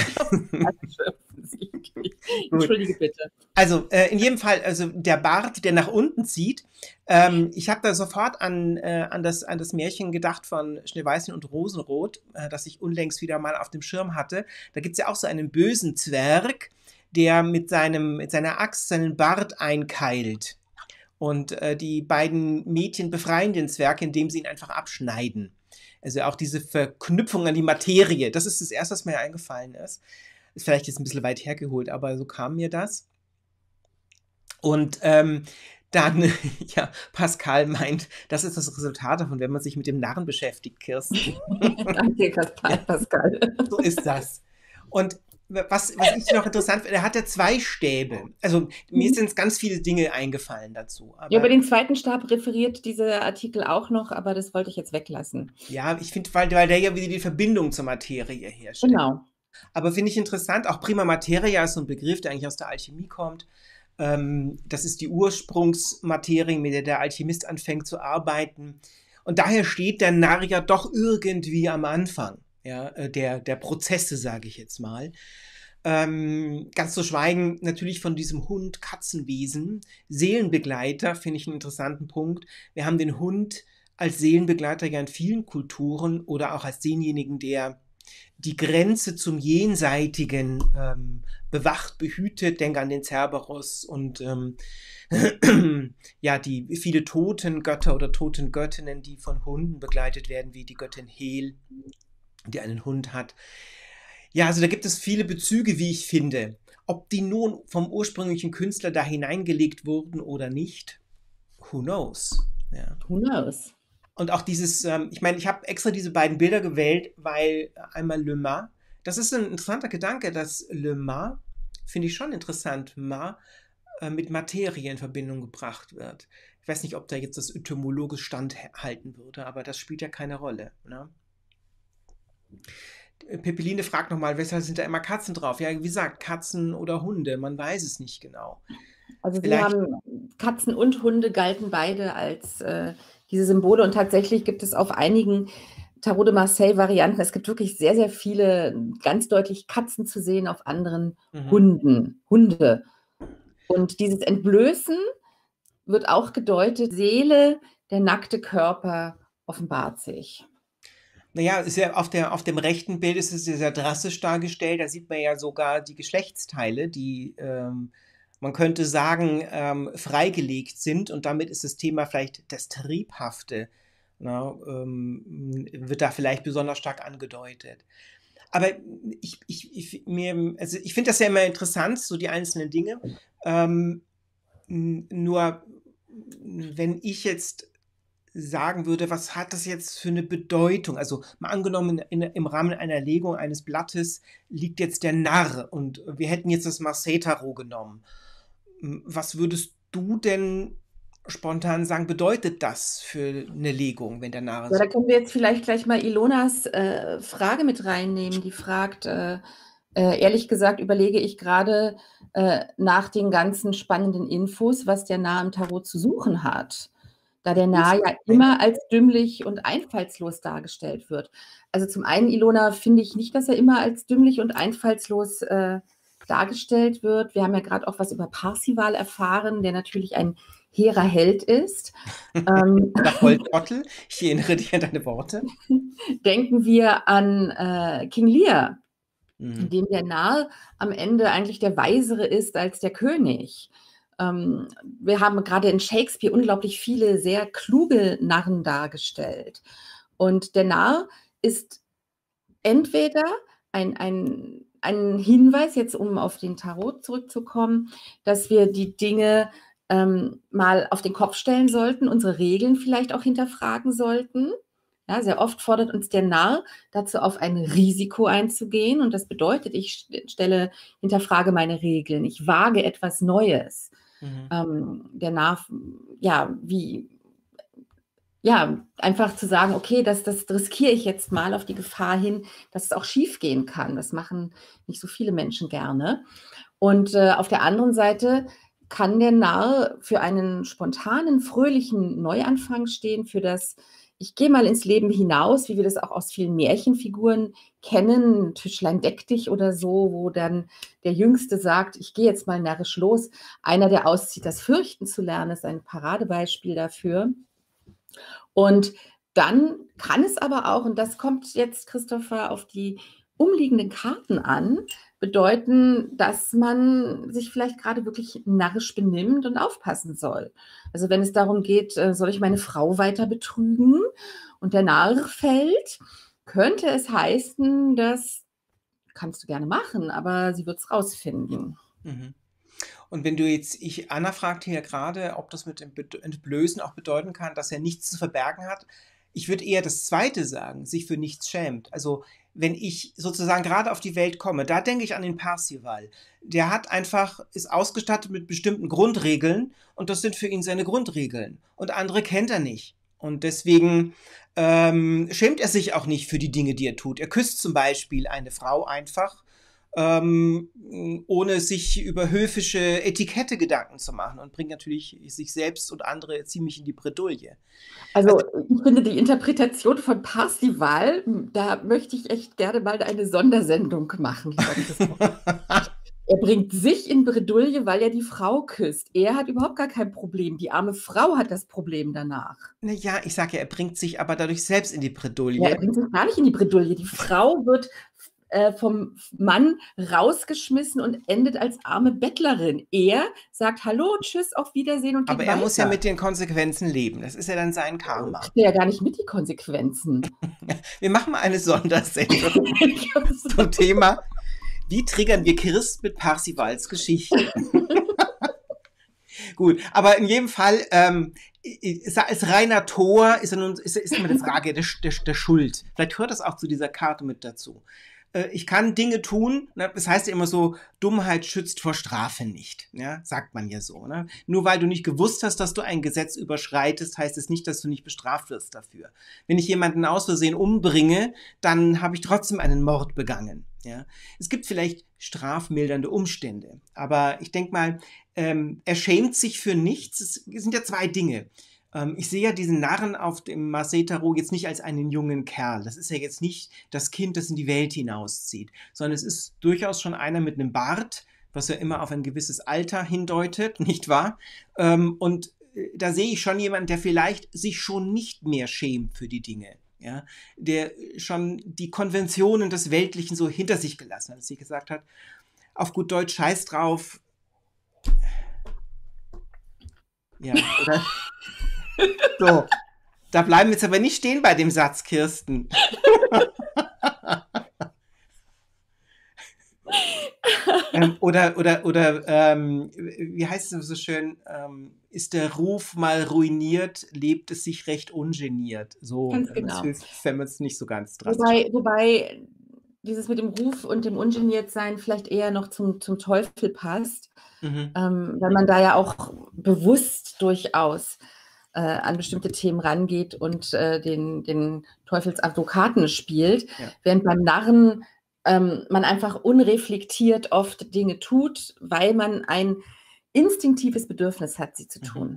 Entschuldige bitte. Also in jedem Fall, also der Bart, der nach unten zieht. Ich habe da sofort an das Märchen gedacht von Schneeweißchen und Rosenrot, das ich unlängst wieder mal auf dem Schirm hatte. Da gibt es ja auch so einen bösen Zwerg, der mit seiner Axt seinen Bart einkeilt. Und die beiden Mädchen befreien den Zwerg, indem sie ihn einfach abschneiden. Also auch diese Verknüpfung an die Materie, das ist das Erste, was mir eingefallen ist. Ist vielleicht jetzt ein bisschen weit hergeholt, aber so kam mir das. Und dann, ja, Pascal meint, das ist das Resultat davon, wenn man sich mit dem Narren beschäftigt, Kirsten. Danke, Pascal. So ist das. Und was ich noch interessant finde, er hat ja 2 Stäbe. Also mir sind ganz viele Dinge eingefallen dazu. Ja, über den zweiten Stab referiert dieser Artikel auch noch, aber das wollte ich jetzt weglassen. Ja, ich finde, weil der ja wieder die Verbindung zur Materie herstellt. Genau. Aber finde ich interessant, auch Prima Materia ist so ein Begriff, der eigentlich aus der Alchemie kommt. Das ist die Ursprungsmaterie, mit der der Alchemist anfängt zu arbeiten. Und daher steht der Narr ja doch irgendwie am Anfang, ja, der Prozesse, sage ich jetzt mal. Ganz zu schweigen natürlich von diesem Hund-Katzenwesen. Seelenbegleiter finde ich einen interessanten Punkt. Wir haben den Hund als Seelenbegleiter ja in vielen Kulturen oder auch als denjenigen, der die Grenze zum Jenseitigen bewacht, behütet. Denke an den Cerberus und ja, die viele Totengötter oder Totengöttinnen, die von Hunden begleitet werden, wie die Göttin Hel, die einen Hund hat. Ja, also da gibt es viele Bezüge, wie ich finde. Ob die nun vom ursprünglichen Künstler da hineingelegt wurden oder nicht, who knows? Ja. Who knows? Und auch dieses, ich meine, ich habe extra diese beiden Bilder gewählt, weil einmal Le Mât, das ist ein interessanter Gedanke, dass Le Mât, finde ich schon interessant, Mât mit Materie in Verbindung gebracht wird. Ich weiß nicht, ob da jetzt das etymologisch standhalten würde, aber das spielt ja keine Rolle. Ne? Peppeline fragt nochmal, weshalb sind da immer Katzen drauf? Ja, wie gesagt, Katzen oder Hunde, man weiß es nicht genau. Also wir haben Katzen und Hunde galten beide als diese Symbole und tatsächlich gibt es auf einigen Tarot de Marseille-Varianten, es gibt wirklich sehr, sehr viele ganz deutlich Katzen zu sehen, auf anderen Hunde. Und dieses Entblößen wird auch gedeutet, Seele, der nackte Körper offenbart sich. Naja, ist ja auf dem rechten Bild ist es ja sehr drastisch dargestellt. Da sieht man ja sogar die Geschlechtsteile, die, man könnte sagen, freigelegt sind. Und damit ist das Thema vielleicht das Triebhafte, ne, wird da vielleicht besonders stark angedeutet. Aber ich finde das ja immer interessant, so die einzelnen Dinge. Nur wenn ich jetzt sagen würde, was hat das jetzt für eine Bedeutung? Also mal angenommen, im Rahmen einer Legung eines Blattes liegt jetzt der Narr und wir hätten jetzt das Marseille-Tarot genommen. Was würdest du denn spontan sagen, bedeutet das für eine Legung, wenn der Narr Ja, so... da können wir jetzt vielleicht gleich mal Ilonas Frage mit reinnehmen. Die fragt, ehrlich gesagt, überlege ich gerade nach den ganzen spannenden Infos, was der Narr im Tarot zu suchen hat. Da der Narr ja immer als dümmlich und einfallslos dargestellt wird. Also zum einen, Ilona, finde ich nicht, dass er immer als dümmlich und einfallslos dargestellt wird. Wir haben ja gerade auch was über Parsival erfahren, der natürlich ein hehrer Held ist. Der Volltrottel, ich erinnere dich an deine Worte. Denken wir an King Lear, in dem der Narr am Ende eigentlich der Weisere ist als der König. Wir haben gerade in Shakespeare unglaublich viele sehr kluge Narren dargestellt. Und der Narr ist entweder ein Hinweis, jetzt um auf den Tarot zurückzukommen, dass wir die Dinge mal auf den Kopf stellen sollten, unsere Regeln vielleicht auch hinterfragen sollten. Ja, sehr oft fordert uns der Narr dazu auf, ein Risiko einzugehen. Und das bedeutet, ich hinterfrage meine Regeln, ich wage etwas Neues. Der Narr, einfach zu sagen, okay, das riskiere ich jetzt mal auf die Gefahr hin, dass es auch schief gehen kann. Das machen nicht so viele Menschen gerne. Und auf der anderen Seite kann der Narr für einen spontanen, fröhlichen Neuanfang stehen, für das ich gehe mal ins Leben hinaus, wie wir das auch aus vielen Märchenfiguren kennen, Tischlein deck dich oder so, wo dann der Jüngste sagt, ich gehe jetzt mal närrisch los. Einer, der auszieht, das Fürchten zu lernen, ist ein Paradebeispiel dafür. Und dann kann es aber auch, und das kommt jetzt, Christopher, auf die umliegenden Karten an, bedeuten, dass man sich vielleicht gerade wirklich narrisch benimmt und aufpassen soll. Also wenn es darum geht, soll ich meine Frau weiter betrügen und der Narr fällt, könnte es heißen, das kannst du gerne machen, aber sie wird es rausfinden. Und wenn du jetzt, Anna fragt hier gerade, ob das mit dem Entblößen auch bedeuten kann, dass er nichts zu verbergen hat. Ich würde eher das Zweite sagen, sich für nichts schämt. Also wenn ich sozusagen gerade auf die Welt komme, da denke ich an den Parsival. Der ist ausgestattet mit bestimmten Grundregeln und das sind für ihn seine Grundregeln. Und andere kennt er nicht. Und deswegen schämt er sich auch nicht für die Dinge, die er tut. Er küsst zum Beispiel eine Frau einfach, ohne sich über höfische Etikette Gedanken zu machen und bringt natürlich sich selbst und andere ziemlich in die Bredouille. Also ich finde die Interpretation von Parsival, da möchte ich echt gerne mal eine Sondersendung machen, lieber Christoph. Er bringt sich in Bredouille, weil er die Frau küsst. Er hat überhaupt gar kein Problem. Die arme Frau hat das Problem danach. Naja, ich sage ja, er bringt sich aber dadurch selbst in die Bredouille. Ja, er bringt sich gar nicht in die Bredouille. Die Frau wird vom Mann rausgeschmissen und endet als arme Bettlerin. Er sagt Hallo, tschüss, auf Wiedersehen und geht aber er muss ja mit den Konsequenzen leben. Das ist ja dann sein Karma. Ich ja gar nicht mit die Konsequenzen. Wir machen mal eine Sondersendung zum Thema, wie triggern wir Christ mit Parsivals Geschichte? Gut, aber in jedem Fall, als reiner Tor ist immer eine Frage der Schuld. Vielleicht hört das auch zu dieser Karte mit dazu. Ich kann Dinge tun, ne? Das heißt ja immer so, Dummheit schützt vor Strafe nicht, ja? Sagt man ja so. Ne? Nur weil du nicht gewusst hast, dass du ein Gesetz überschreitest, heißt es nicht, dass du nicht bestraft wirst dafür. Wenn ich jemanden aus Versehen umbringe, dann habe ich trotzdem einen Mord begangen. Ja? Es gibt vielleicht strafmildernde Umstände, aber ich denke mal, er schämt sich für nichts. Es sind ja zwei Dinge. Ich sehe ja diesen Narren auf dem Marseille-Tarot jetzt nicht als einen jungen Kerl. Das ist ja jetzt nicht das Kind, das in die Welt hinauszieht, sondern es ist durchaus schon einer mit einem Bart, was ja immer auf ein gewisses Alter hindeutet, nicht wahr? Und da sehe ich schon jemanden, der vielleicht sich schon nicht mehr schämt für die Dinge. ja, der schon die Konventionen des Weltlichen so hinter sich gelassen hat, dass sie gesagt hat, auf gut Deutsch, scheiß drauf. Ja, oder? So, da bleiben wir jetzt aber nicht stehen bei dem Satz, Kirsten. Wie heißt es so schön? Ist der Ruf mal ruiniert, lebt es sich recht ungeniert. So, Ganz es genau. hilft, wenn man es nicht so ganz drastisch. Wobei dieses mit dem Ruf und dem Ungeniertsein vielleicht eher noch zum Teufel passt, weil man da ja auch bewusst durchaus an bestimmte Themen rangeht und den Teufelsadvokaten spielt, Ja. während beim Narren man einfach unreflektiert oft Dinge tut, weil man ein instinktives Bedürfnis hat, sie zu tun.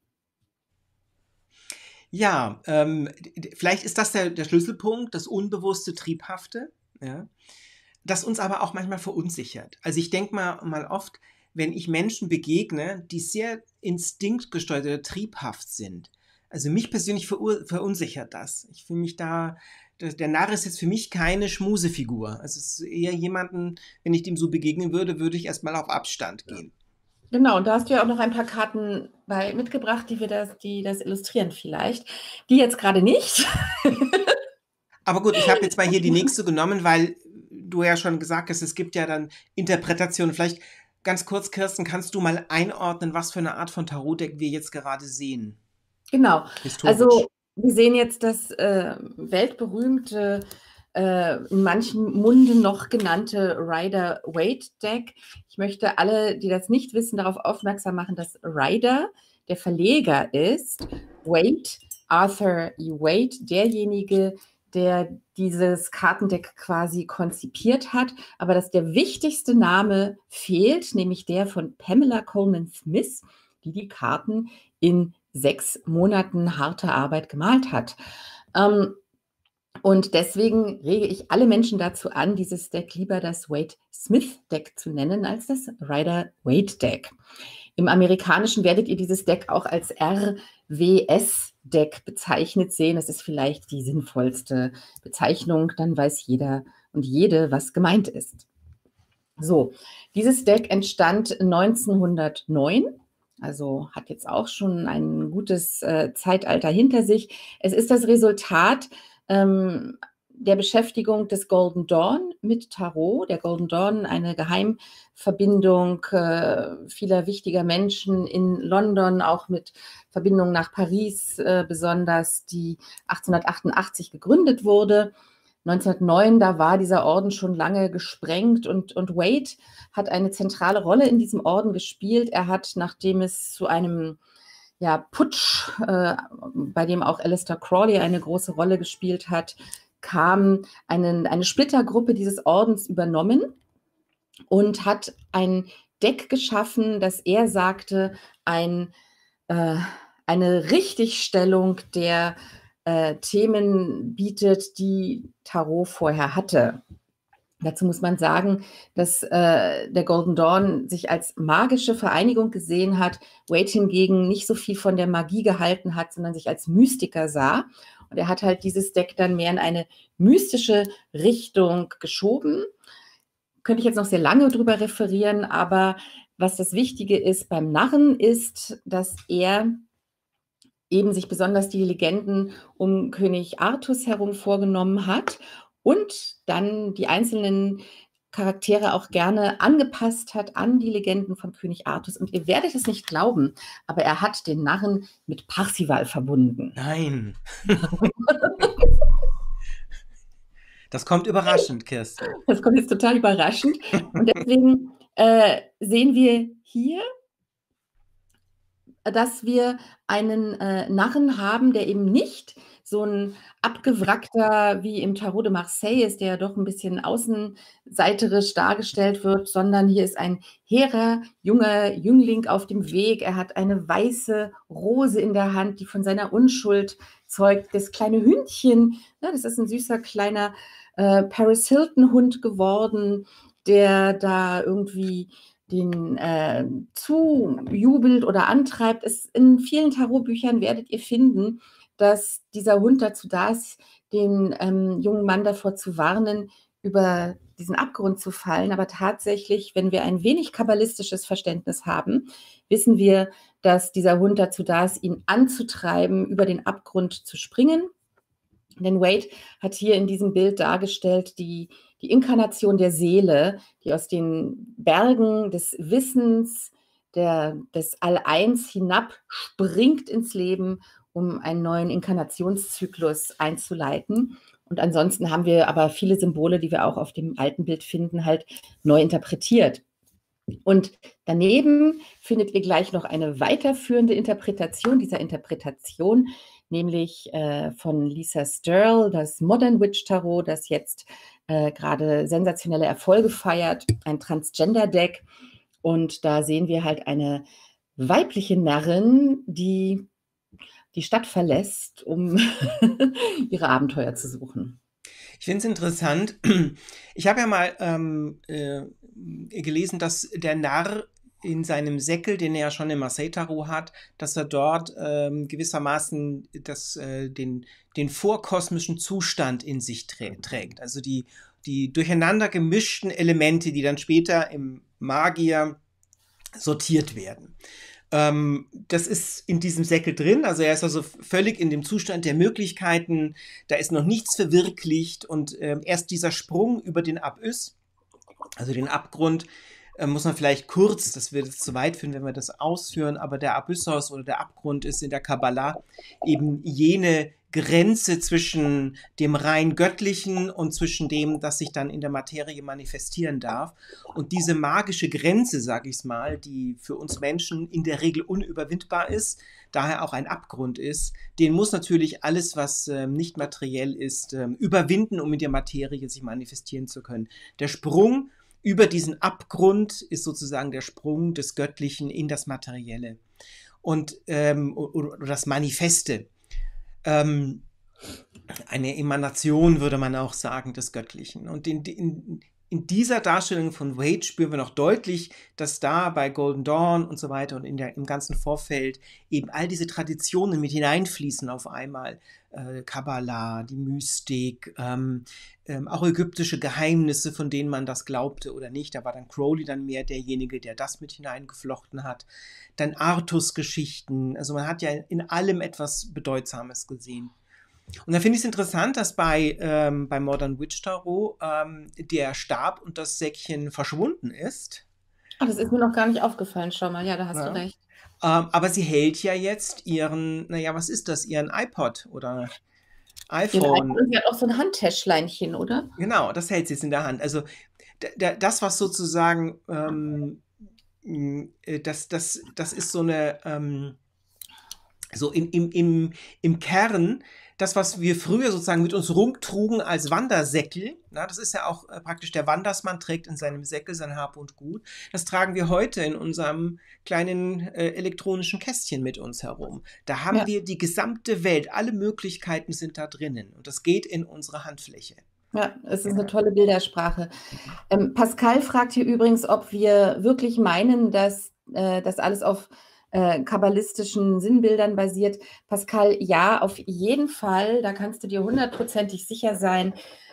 Ja, vielleicht ist das der Schlüsselpunkt, das unbewusste, triebhafte, ja, das uns aber auch manchmal verunsichert. Also ich denke mal oft, wenn ich Menschen begegne, die sehr instinktgesteuert oder triebhaft sind, also mich persönlich verunsichert das. Ich fühle mich da, der Narr ist jetzt für mich keine Schmusefigur. Also es ist eher jemanden, wenn ich dem so begegnen würde, würde ich erstmal auf Abstand gehen. Genau, und da hast du ja auch noch ein paar Karten mitgebracht, die das illustrieren vielleicht. Die jetzt gerade nicht. Aber gut, ich habe jetzt mal hier die nächste genommen, weil du ja schon gesagt hast, es gibt ja dann Interpretationen. Vielleicht ganz kurz, Kirsten, kannst du mal einordnen, was für eine Art von Tarotdeck wir jetzt gerade sehen? Genau. Historisch. Also wir sehen jetzt das weltberühmte, in manchen Munden noch genannte Rider-Waite-Deck. Ich möchte alle, die das nicht wissen, darauf aufmerksam machen, dass Rider der Verleger ist, Waite, Arthur E. Waite, derjenige, der dieses Kartendeck quasi konzipiert hat, aber dass der wichtigste Name fehlt, nämlich der von Pamela Coleman Smith, die die Karten in 6 Monaten harter Arbeit gemalt hat. Und deswegen rege ich alle Menschen dazu an, dieses Deck lieber das Waite-Smith-Deck zu nennen, als das Rider-Waite-Deck. Im Amerikanischen werdet ihr dieses Deck auch als RWS-Deck bezeichnet sehen. Das ist vielleicht die sinnvollste Bezeichnung. Dann weiß jeder und jede, was gemeint ist. So, dieses Deck entstand 1909. Also hat jetzt auch schon ein gutes Zeitalter hinter sich. Es ist das Resultat der Beschäftigung des Golden Dawn mit Tarot. Der Golden Dawn, eine Geheimverbindung vieler wichtiger Menschen in London, auch mit Verbindungen nach Paris besonders, die 1888 gegründet wurde. 1909, da war dieser Orden schon lange gesprengt und Waite hat eine zentrale Rolle in diesem Orden gespielt. Er hat, nachdem es zu einem Putsch, bei dem auch Aleister Crowley eine große Rolle gespielt hat, kam eine Splittergruppe dieses Ordens übernommen und hat ein Deck geschaffen, das er sagte, eine Richtigstellung der Themen bietet, die Tarot vorher hatte. Dazu muss man sagen, dass der Golden Dawn sich als magische Vereinigung gesehen hat, Waite hingegen nicht so viel von der Magie gehalten hat, sondern sich als Mystiker sah. Und er hat halt dieses Deck dann mehr in eine mystische Richtung geschoben. Könnte ich jetzt noch sehr lange drüber referieren, aber was das Wichtige ist beim Narren ist, dass er eben sich besonders die Legenden um König Artus herum vorgenommen hat und dann die einzelnen Charaktere auch gerne angepasst hat an die Legenden von König Artus. Und ihr werdet es nicht glauben, aber er hat den Narren mit Parzival verbunden. Nein. Das kommt überraschend, Kirsten. Das kommt jetzt total überraschend. Und deswegen sehen wir hier, dass wir einen Narren haben, der eben nicht so ein abgewrackter wie im Tarot de Marseille ist, der ja doch ein bisschen außenseiterisch dargestellt wird, sondern hier ist ein hehrer, junger Jüngling auf dem Weg. Er hat eine weiße Rose in der Hand, die von seiner Unschuld zeugt. Das kleine Hündchen, das ist ein süßer kleiner Paris Hilton-Hund geworden, der da irgendwie den zujubelt oder antreibt. In vielen Tarotbüchern werdet ihr finden, dass dieser Hund dazu da ist, den jungen Mann davor zu warnen, über diesen Abgrund zu fallen. Aber tatsächlich, wenn wir ein wenig kabbalistisches Verständnis haben, wissen wir, dass dieser Hund dazu da ist, ihn anzutreiben, über den Abgrund zu springen. Denn Wade hat hier in diesem Bild dargestellt die Inkarnation der Seele, die aus den Bergen des Wissens, des All-Eins hinab springt ins Leben, um einen neuen Inkarnationszyklus einzuleiten. Und ansonsten haben wir aber viele Symbole, die wir auch auf dem alten Bild finden, halt neu interpretiert. Und daneben findet ihr gleich noch eine weiterführende Interpretation dieser Interpretation, nämlich von Lisa Sterle, das Modern Witch Tarot, das jetzt gerade sensationelle Erfolge feiert, ein Transgender-Deck. Und da sehen wir halt eine weibliche Närrin, die die Stadt verlässt, um ihre Abenteuer zu suchen. Ich finde es interessant. Ich habe ja mal gelesen, dass der Narr in seinem Säckel, den er ja schon im Marseille-Tarot hat, dass er dort gewissermaßen den vorkosmischen Zustand in sich trägt. Also die durcheinander gemischten Elemente, die dann später im Magier sortiert werden. Das ist in diesem Säckel drin, also er ist also völlig in dem Zustand der Möglichkeiten, da ist noch nichts verwirklicht und erst dieser Sprung über den Abyss, also den Abgrund, muss man vielleicht kurz, das wird jetzt zu weit führen, wenn wir das ausführen, aber der Abyssos oder der Abgrund ist in der Kabbala eben jene Grenze zwischen dem rein Göttlichen und zwischen dem, das sich dann in der Materie manifestieren darf. Und diese magische Grenze, sage ich es mal, die für uns Menschen in der Regel unüberwindbar ist, daher auch ein Abgrund ist, den muss natürlich alles, was nicht materiell ist, überwinden, um in der Materie sich manifestieren zu können. Der Sprung über diesen Abgrund ist sozusagen der Sprung des Göttlichen in das Materielle und oder das Manifeste. Eine Emanation, würde man auch sagen, des Göttlichen. Und in dieser Darstellung von Wade spüren wir noch deutlich, dass da bei Golden Dawn und so weiter und im ganzen Vorfeld eben all diese Traditionen mit hineinfließen auf einmal. Kabbala, die Mystik, auch ägyptische Geheimnisse, von denen man das glaubte oder nicht. Da war dann Crowley dann mehr derjenige, der das mit hineingeflochten hat. Dann Artus-Geschichten. Also man hat ja in allem etwas Bedeutsames gesehen. Und da finde ich es interessant, dass bei Modern Witch Tarot der Stab und das Säckchen verschwunden ist. Ach, das ist mir noch gar nicht aufgefallen. Schau mal, ja, da hast du recht. Aber sie hält ja jetzt ihren, naja, was ist das? Ihren iPod oder iPhone. Und sie hat auch so ein Handtäschleinchen, oder? Genau, das hält sie jetzt in der Hand. Also das, was sozusagen, das ist so eine, so im Kern, das, was wir früher sozusagen mit uns rumtrugen als Wandersäckel, na, das ist ja auch praktisch der Wandersmann trägt in seinem Säckel sein Hab und Gut, das tragen wir heute in unserem kleinen elektronischen Kästchen mit uns herum. Da haben wir die gesamte Welt, alle Möglichkeiten sind da drinnen und das geht in unsere Handfläche. Ja, es ist eine tolle Bildersprache. Pascal fragt hier übrigens, ob wir wirklich meinen, dass das alles auf kabbalistischen Sinnbildern basiert. Pascal, ja, auf jeden Fall. Da kannst du dir 100%ig sicher sein.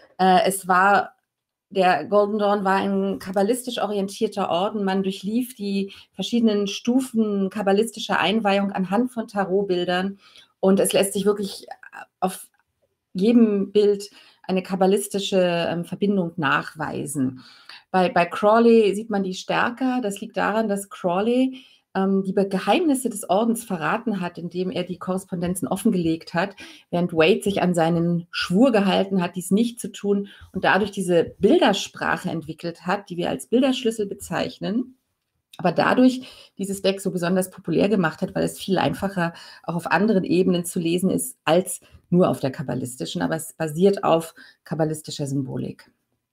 Der Golden Dawn war ein kabbalistisch orientierter Orden. Man durchlief die verschiedenen Stufen kabbalistischer Einweihung anhand von Tarotbildern. Und es lässt sich wirklich auf jedem Bild eine kabbalistische Verbindung nachweisen. Bei Crowley sieht man die stärker. Das liegt daran, dass Crowley die Geheimnisse des Ordens verraten hat, indem er die Korrespondenzen offengelegt hat, während Wade sich an seinen Schwur gehalten hat, dies nicht zu tun und dadurch diese Bildersprache entwickelt hat, die wir als Bilderschlüssel bezeichnen, aber dadurch dieses Deck so besonders populär gemacht hat, weil es viel einfacher auch auf anderen Ebenen zu lesen ist, als nur auf der kabbalistischen, aber es basiert auf kabbalistischer Symbolik.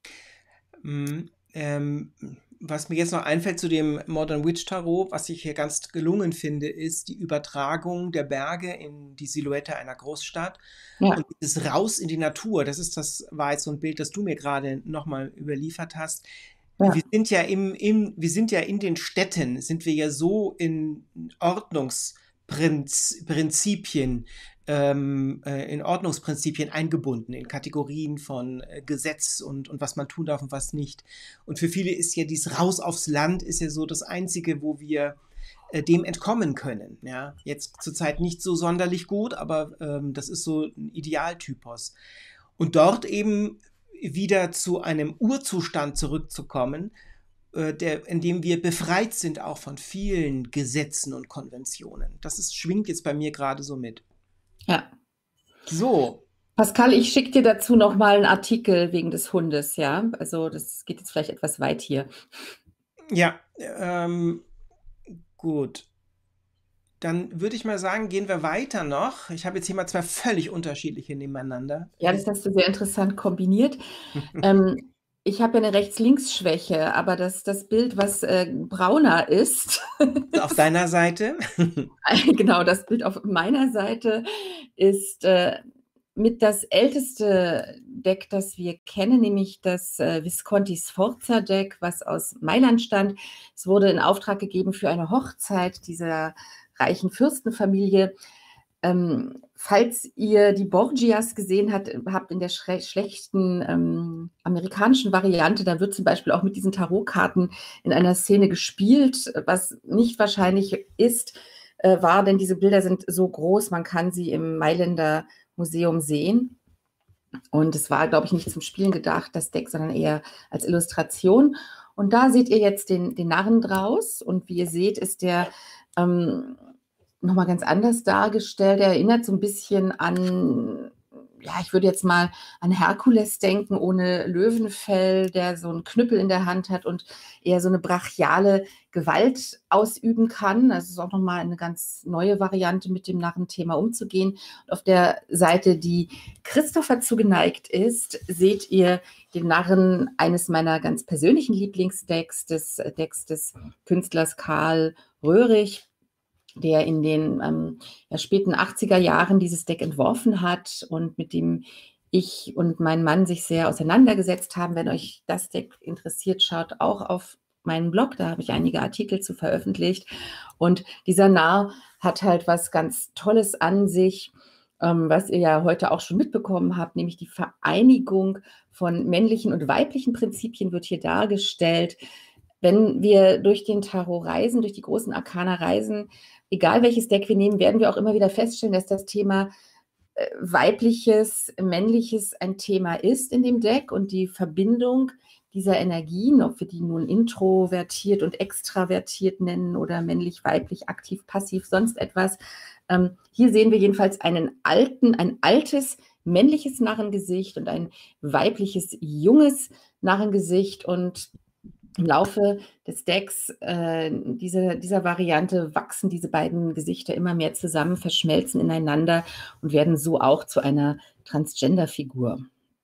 Was mir jetzt noch einfällt zu dem Modern Witch Tarot, was ich hier ganz gelungen finde, ist die Übertragung der Berge in die Silhouette einer Großstadt und dieses Raus in die Natur. War jetzt so ein Bild, das du mir gerade nochmal überliefert hast. Ja. Wir sind ja in den Städten, sind wir ja so in Ordnungsprinzipien in Ordnungsprinzipien eingebunden, in Kategorien von Gesetz und was man tun darf und was nicht. Und für viele ist ja dies Raus aufs Land ist ja so das Einzige, wo wir dem entkommen können. Ja? Jetzt zurzeit nicht so sonderlich gut, aber das ist so ein Idealtypos. Und dort eben wieder zu einem Urzustand zurückzukommen, in dem wir befreit sind auch von vielen Gesetzen und Konventionen. Schwingt jetzt bei mir gerade so mit. Ja. So. Pascal, ich schicke dir dazu nochmal einen Artikel wegen des Hundes, ja? Also das geht jetzt vielleicht etwas weit hier. Ja, gut. Dann würde ich mal sagen, gehen wir weiter noch. Ich habe jetzt hier mal zwei völlig unterschiedliche nebeneinander. Ja, das hast du sehr interessant kombiniert. Ich habe ja eine Rechts-Links-Schwäche, aber das Bild, was brauner ist, Auf deiner Seite? genau, das Bild auf meiner Seite ist mit das älteste Deck, das wir kennen, nämlich das Visconti Sforza Deck, was aus Mailand stammt. Es wurde in Auftrag gegeben für eine Hochzeit dieser reichen Fürstenfamilie. Falls ihr die Borgias gesehen habt in der schlechten amerikanischen Variante, da wird zum Beispiel auch mit diesen Tarotkarten in einer Szene gespielt, was nicht wahrscheinlich ist, denn diese Bilder sind so groß, man kann sie im Mailänder Museum sehen. Und es war, glaube ich, nicht zum Spielen gedacht, das Deck, sondern eher als Illustration. Und da seht ihr jetzt den Narren draus. Und wie ihr seht, ist der nochmal ganz anders dargestellt. Er erinnert so ein bisschen an, ja, ich würde jetzt mal an Herkules denken, ohne Löwenfell, der so einen Knüppel in der Hand hat und eher so eine brachiale Gewalt ausüben kann. Das ist auch nochmal eine ganz neue Variante, mit dem Narrenthema umzugehen. Und auf der Seite, die Christopher zugeneigt ist, seht ihr den Narren eines meiner ganz persönlichen Lieblingsdecks, des Decks des Künstlers Karl Röhrig, der in den späten 80er Jahren dieses Deck entworfen hat und mit dem ich und mein Mann sich sehr auseinandergesetzt haben. Wenn euch das Deck interessiert, schaut auch auf meinen Blog, da habe ich einige Artikel zu veröffentlicht. Und dieser Narr hat halt was ganz Tolles an sich, was ihr ja heute auch schon mitbekommen habt, nämlich die Vereinigung von männlichen und weiblichen Prinzipien wird hier dargestellt. Wenn wir durch den Tarot reisen, durch die großen Arkana reisen, egal welches Deck wir nehmen, werden wir auch immer wieder feststellen, dass das Thema weibliches, männliches ein Thema ist in dem Deck und die Verbindung dieser Energien, ob wir die nun introvertiert und extravertiert nennen oder männlich, weiblich, aktiv, passiv, sonst etwas. Hier sehen wir jedenfalls ein altes männliches Narrengesicht und ein weibliches, junges Narrengesicht, und im Laufe des Decks dieser Variante wachsen diese beiden Gesichter immer mehr zusammen, verschmelzen ineinander und werden so auch zu einer Transgender-Figur.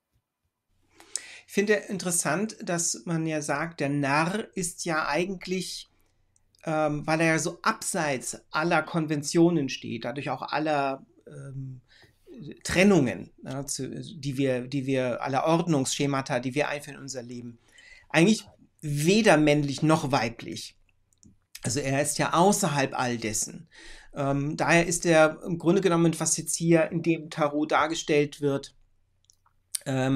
Ich finde interessant, dass man ja sagt, der Narr ist ja eigentlich, weil er ja so abseits aller Konventionen steht, dadurch auch aller Trennungen, ja, die wir, aller Ordnungsschemata, die wir einführen in unser Leben, eigentlich weder männlich noch weiblich. Also er ist ja außerhalb all dessen. Daher ist er im Grunde genommen, was jetzt hier in dem Tarot dargestellt wird, da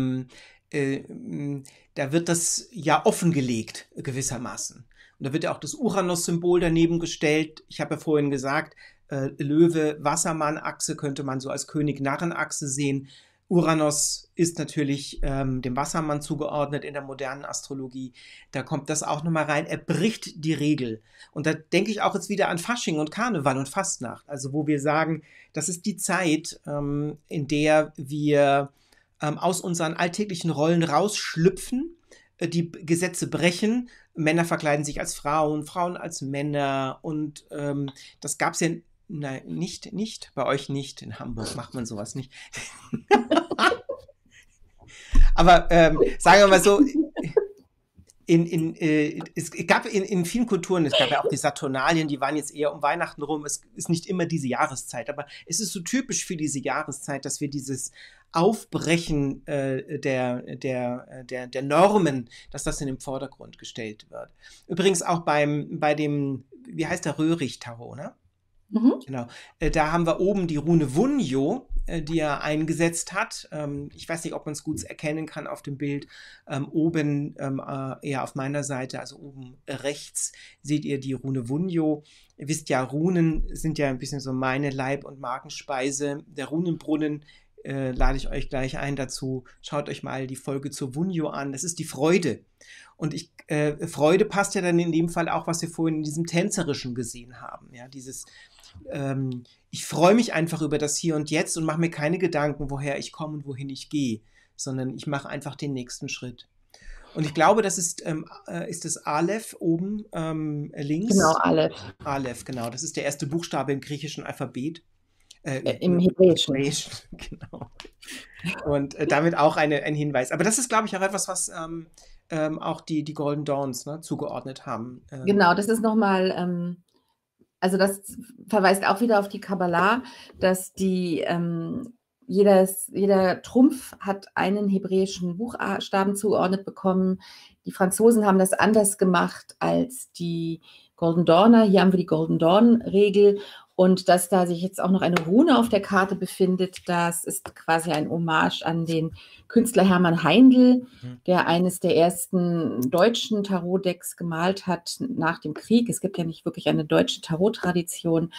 wird das ja offengelegt gewissermaßen. Und da wird ja auch das Uranus-Symbol daneben gestellt. Ich habe ja vorhin gesagt, Löwe-Wassermann-Achse könnte man so als König-Narren-Achse sehen. Uranus ist natürlich dem Wassermann zugeordnet in der modernen Astrologie. Da kommt das auch nochmal rein. Er bricht die Regel. Und da denke ich auch jetzt wieder an Fasching und Karneval und Fastnacht. Also wo wir sagen, das ist die Zeit, in der wir aus unseren alltäglichen Rollen rausschlüpfen, die Gesetze brechen. Männer verkleiden sich als Frauen, Frauen als Männer. Und das gab es ja nicht, bei euch nicht. In Hamburg macht man sowas nicht. Aber sagen wir mal so, es gab in vielen Kulturen, es gab ja auch die Saturnalien, die waren jetzt eher um Weihnachten rum. Es ist nicht immer diese Jahreszeit, aber es ist so typisch für diese Jahreszeit, dass wir dieses Aufbrechen der Normen, dass das in den Vordergrund gestellt wird. Übrigens auch bei dem, wie heißt der, Röhrig-Tarot, ne? Mhm. Genau. Da haben wir oben die Rune Wunjo, die er eingesetzt hat. Ich weiß nicht, ob man es gut erkennen kann auf dem Bild. Oben, eher auf meiner Seite, also oben rechts, seht ihr die Rune Wunjo. Ihr wisst ja, Runen sind ja ein bisschen so meine Leib- und Markenspeise. Der Runenbrunnen lade ich euch gleich ein dazu. Schaut euch mal die Folge zur Wunjo an. Das ist die Freude. Und Freude passt ja dann in dem Fall auch, was wir vorhin in diesem Tänzerischen gesehen haben. Ja, ich freue mich einfach über das Hier und Jetzt und mache mir keine Gedanken, woher ich komme und wohin ich gehe, sondern ich mache einfach den nächsten Schritt. Und ich glaube, ist das Aleph oben Genau, links? Aleph. Aleph, genau. Das ist der erste Buchstabe im griechischen Alphabet. Im Im Hebräischen. Hebräischen, genau. Und damit auch ein Hinweis. Aber das ist, glaube ich, auch etwas, was auch die Golden Dawns, ne, zugeordnet haben. Genau, das ist nochmal, also das verweist auch wieder auf die Kabbalah, dass jeder Trumpf hat einen hebräischen Buchstaben zugeordnet bekommen. Die Franzosen haben das anders gemacht als die Golden Dawner. Hier haben wir die Golden Dawn-Regel. Und dass da sich jetzt auch noch eine Rune auf der Karte befindet, das ist quasi ein Hommage an den Künstler Hermann Heindl, der eines der ersten deutschen Tarotdecks gemalt hat nach dem Krieg. Es gibt ja nicht wirklich eine deutsche Tarot-Tradition.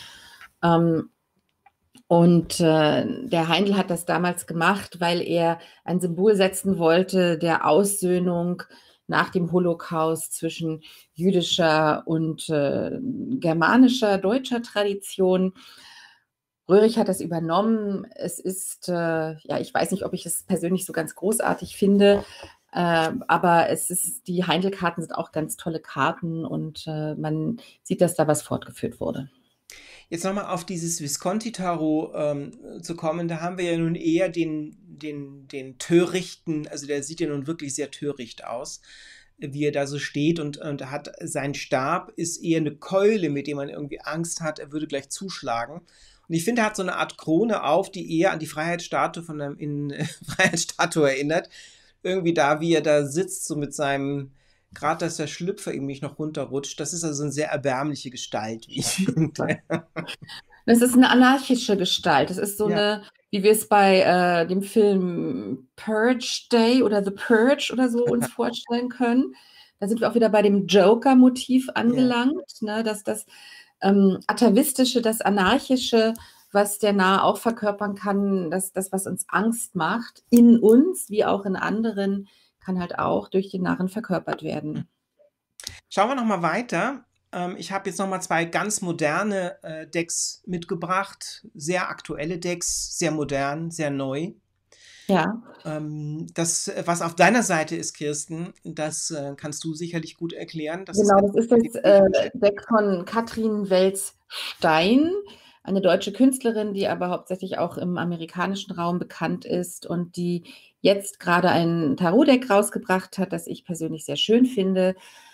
Der Heindl hat das damals gemacht, weil er ein Symbol setzen wollte der Aussöhnung nach dem Holocaust zwischen jüdischer und germanischer, deutscher Tradition. Röhrig hat das übernommen. Es ist, ja, ich weiß nicht, ob ich es persönlich so ganz großartig finde, aber die Heindl-Karten sind auch ganz tolle Karten und man sieht, dass da was fortgeführt wurde. Jetzt nochmal auf dieses Visconti-Tarot zu kommen, da haben wir ja nun eher den Törichten, also der sieht ja nun wirklich sehr töricht aus, wie er da so steht und hat sein Stab ist eher eine Keule, mit dem man irgendwie Angst hat, er würde gleich zuschlagen. Und ich finde, er hat so eine Art Krone auf, die eher an die Freiheitsstatue Freiheitsstatue erinnert. Irgendwie da, wie er da sitzt, so mit seinem, gerade dass der Schlüpfer ihm nicht noch runterrutscht. Das ist also eine sehr erbärmliche Gestalt, wie ich finde. Das ist eine anarchische Gestalt. Das ist so Ja. eine, wie wir es bei dem Film Purge Day oder The Purge oder so uns vorstellen können. Da sind wir auch wieder bei dem Joker-Motiv Ja. angelangt, ne? Dass das Atavistische, das Anarchische, was der Narr auch verkörpern kann, das, was uns Angst macht, in uns wie auch in anderen, kann halt auch durch den Narren verkörpert werden. Schauen wir noch mal weiter. Ich habe jetzt noch mal 2 ganz moderne Decks mitgebracht. Sehr aktuelle Decks, sehr modern, sehr neu. Ja. Das, was auf deiner Seite ist, Kirsten, das kannst du sicherlich gut erklären. Das ist Genau, das ist das hebräische. Deck von Katrin Welz-Stein, eine deutsche Künstlerin, die aber hauptsächlich auch im amerikanischen Raum bekannt ist und die jetzt gerade ein Tarot-Deck rausgebracht hat, das ich persönlich sehr schön finde.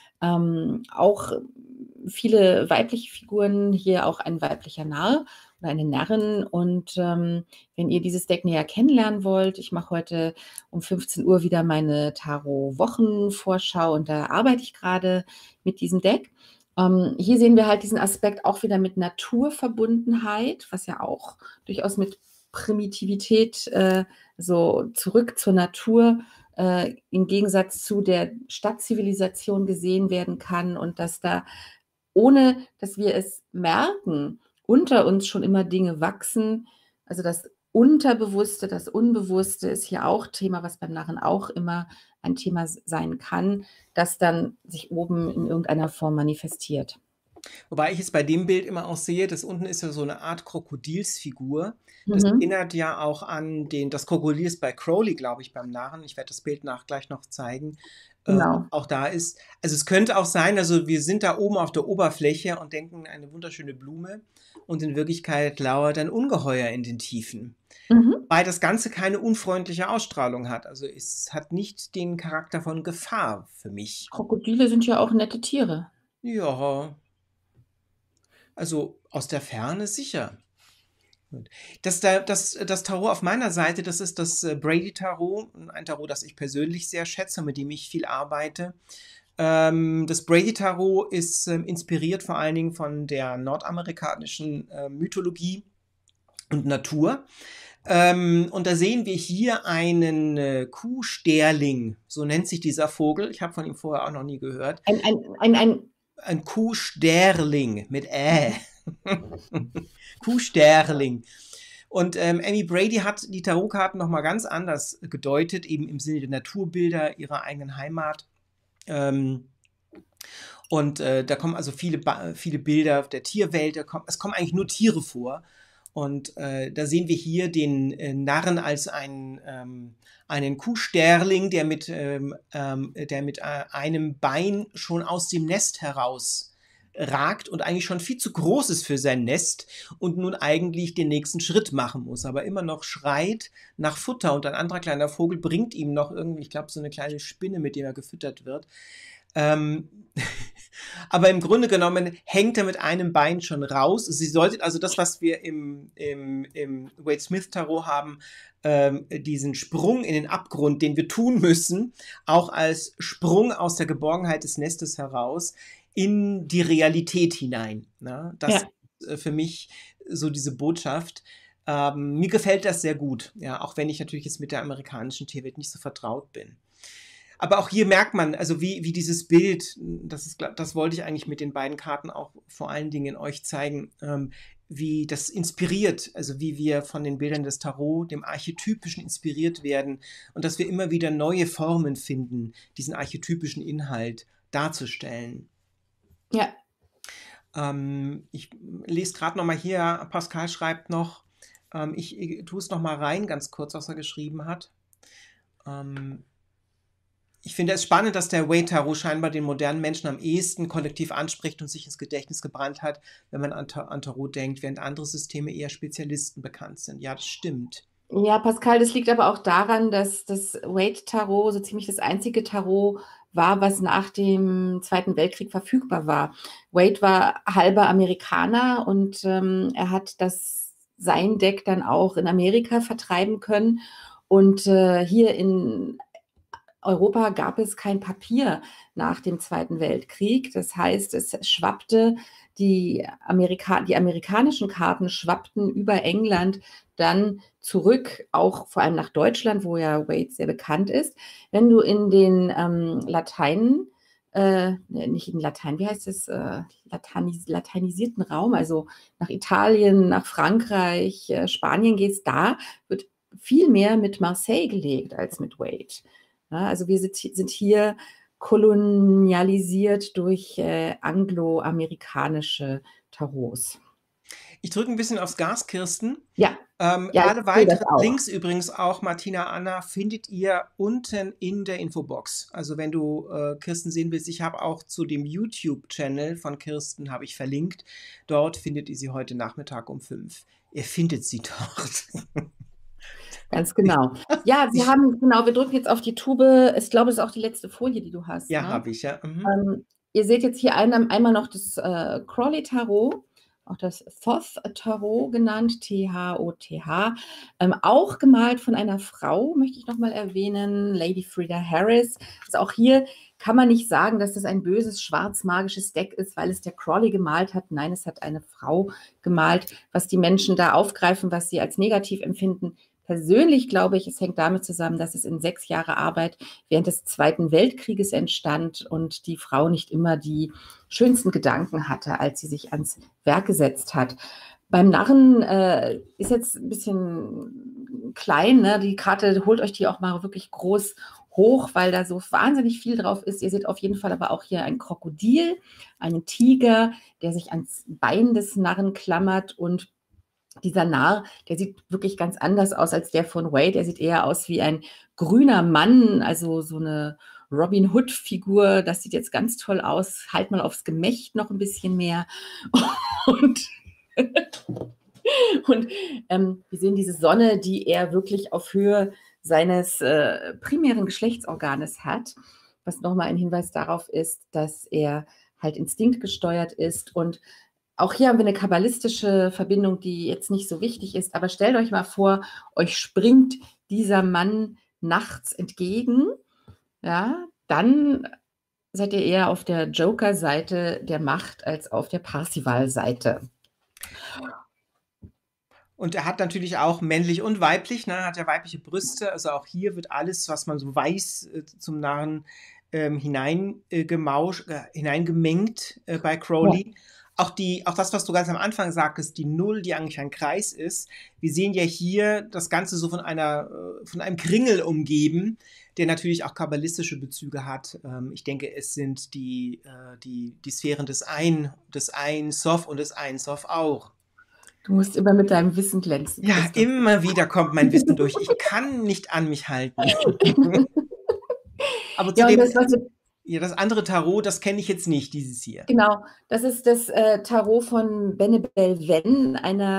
Auch viele weibliche Figuren, hier auch ein weiblicher Narr oder eine Närrin. Und wenn ihr dieses Deck näher kennenlernen wollt, ich mache heute um 15 Uhr wieder meine Tarot-Wochenvorschau und da arbeite ich gerade mit diesem Deck. Hier sehen wir halt diesen Aspekt auch wieder mit Naturverbundenheit, was ja auch durchaus mit Primitivität, so zurück zur Natur, im Gegensatz zu der Stadtzivilisation gesehen werden kann und dass da, ohne dass wir es merken, unter uns schon immer Dinge wachsen. Also das Unterbewusste, das Unbewusste ist hier auch Thema, was beim Narren auch immer ein Thema sein kann, das dann sich oben in irgendeiner Form manifestiert. Wobei ich es bei dem Bild immer auch sehe, das unten ist ja so eine Art Krokodilsfigur. Das Mhm. erinnert ja auch an das Krokodil ist bei Crowley, glaube ich, beim Narren. Ich werde das Bild gleich noch zeigen. Genau. Auch da ist, also es könnte auch sein, also wir sind da oben auf der Oberfläche und denken eine wunderschöne Blume und in Wirklichkeit lauert ein Ungeheuer in den Tiefen. Mhm. Weil das Ganze keine unfreundliche Ausstrahlung hat. Also es hat nicht den Charakter von Gefahr für mich. Krokodile sind ja auch nette Tiere. Ja, also aus der Ferne sicher. Gut. Das Tarot auf meiner Seite, das ist das Brady Tarot, ein Tarot, das ich persönlich sehr schätze, mit dem ich viel arbeite. Das Brady Tarot ist inspiriert vor allen Dingen von der nordamerikanischen Mythologie und Natur. Und da sehen wir hier einen Kuhsterling, so nennt sich dieser Vogel. Ich habe von ihm vorher auch noch nie gehört. Ein Kuhsterling mit Kuhsterling. Und Amy Brady hat die Tarotkarten nochmal ganz anders gedeutet, eben im Sinne der Naturbilder ihrer eigenen Heimat. Und da kommen also viele Bilder der Tierwelt, es kommen eigentlich nur Tiere vor. Und da sehen wir hier den Narren als einen Kuhsterling, der mit einem Bein schon aus dem Nest heraus ragt und eigentlich schon viel zu groß ist für sein Nest und nun eigentlich den nächsten Schritt machen muss, aber immer noch schreit nach Futter und ein anderer kleiner Vogel bringt ihm noch irgendwie, ich glaube, so eine kleine Spinne, mit der er gefüttert wird. Aber im Grunde genommen hängt er mit einem Bein schon raus. Sie solltet also das, was wir im Wade Smith Tarot haben, diesen Sprung in den Abgrund, den wir tun müssen, auch als Sprung aus der Geborgenheit des Nestes heraus in die Realität hinein. Ne? Das ist für mich so diese Botschaft. Mir gefällt das sehr gut, ja, auch wenn ich natürlich jetzt mit der amerikanischen Tierwelt nicht so vertraut bin. Aber auch hier merkt man, also wie dieses Bild, das wollte ich eigentlich mit den beiden Karten auch vor allen Dingen euch zeigen, wie das inspiriert, also wie wir von den Bildern des Tarot, dem Archetypischen inspiriert werden und dass wir immer wieder neue Formen finden, diesen archetypischen Inhalt darzustellen. Ja. Ich lese gerade nochmal hier, Pascal schreibt noch, ich tue es nochmal rein, ganz kurz, was er geschrieben hat. Ich finde es spannend, dass der Wade Tarot scheinbar den modernen Menschen am ehesten kollektiv anspricht und sich ins Gedächtnis gebrannt hat, wenn man an Tarot denkt, während andere Systeme eher Spezialisten bekannt sind. Ja, das stimmt. Ja, Pascal, das liegt aber auch daran, dass das Wade Tarot so ziemlich das einzige Tarot war, was nach dem Zweiten Weltkrieg verfügbar war. Wade war halber Amerikaner und er hat sein Deck dann auch in Amerika vertreiben können. Und hier in Europa gab es kein Papier nach dem Zweiten Weltkrieg. Das heißt, die amerikanischen Karten schwappten über England dann zurück, auch vor allem nach Deutschland, wo ja Wade sehr bekannt ist. Wenn du in den nicht in Latein, wie heißt es, lateinisierten Raum, also nach Italien, nach Frankreich, Spanien gehst, da wird viel mehr mit Marseille gelegt als mit Wade. Ja, also wir sind hier kolonialisiert durch angloamerikanische Tarots. Ich drücke ein bisschen aufs Gas, Kirsten. Ja. Alle weiteren Links übrigens auch, Martina, Anna, findet ihr unten in der Infobox. Also wenn du Kirsten sehen willst, ich habe auch zu dem YouTube-Channel von Kirsten, habe ich verlinkt. Dort findet ihr sie heute Nachmittag um 5. Ihr findet sie dort. Ganz genau. Ja, wir drücken jetzt auf die Tube. Ich glaube, das ist auch die letzte Folie, die du hast. Ja, ne? habe ich, ja. Ihr seht jetzt hier einmal noch das Crawley-Tarot, auch das Thoth-Tarot genannt, T-H-O-T-H, auch gemalt von einer Frau, möchte ich nochmal erwähnen, Lady Frida Harris. Also auch hier kann man nicht sagen, dass das ein böses, schwarz-magisches Deck ist, weil es der Crawley gemalt hat. Nein, es hat eine Frau gemalt. Was die Menschen da aufgreifen, was sie als negativ empfinden, persönlich glaube ich, es hängt damit zusammen, dass es in 6 Jahre Arbeit während des Zweiten Weltkrieges entstand und die Frau nicht immer die schönsten Gedanken hatte, als sie sich ans Werk gesetzt hat. Beim Narren ist jetzt ein bisschen klein, ne? Die Karte, holt euch die auch mal wirklich groß hoch, weil da so wahnsinnig viel drauf ist. Ihr seht auf jeden Fall aber auch hier ein Krokodil, einen Tiger, der sich ans Bein des Narren klammert, und dieser Narr, der sieht wirklich ganz anders aus als der von Wade. Er sieht eher aus wie ein grüner Mann, also so eine Robin Hood-Figur. Das sieht jetzt ganz toll aus. Halt mal aufs Gemächt noch ein bisschen mehr. Und wir sehen diese Sonne, die er wirklich auf Höhe seines primären Geschlechtsorganes hat, was nochmal ein Hinweis darauf ist, dass er halt instinktgesteuert ist. Und auch hier haben wir eine kabbalistische Verbindung, die jetzt nicht so wichtig ist, aber stellt euch mal vor, euch springt dieser Mann nachts entgegen, ja, dann seid ihr eher auf der Joker-Seite der Macht als auf der Parzival-Seite. Und er hat natürlich auch männlich und weiblich, ne? Er hat ja weibliche Brüste. Also auch hier wird alles, was man so weiß, zum Narren hineingemengt bei Crowley. Auch das, was du ganz am Anfang sagtest, die Null, die eigentlich ein Kreis ist. Wir sehen ja hier das Ganze so von einem Kringel umgeben, der natürlich auch kabbalistische Bezüge hat. Ich denke, es sind die Sphären des Ein Sof und des Ein Sof auch. Du musst immer mit deinem Wissen glänzen. Ja, immer wieder kommt mein Wissen durch. Ich kann nicht an mich halten. Aber das andere Tarot, das kenne ich jetzt nicht, dieses hier. Genau, das ist das Tarot von Bennebell Venn,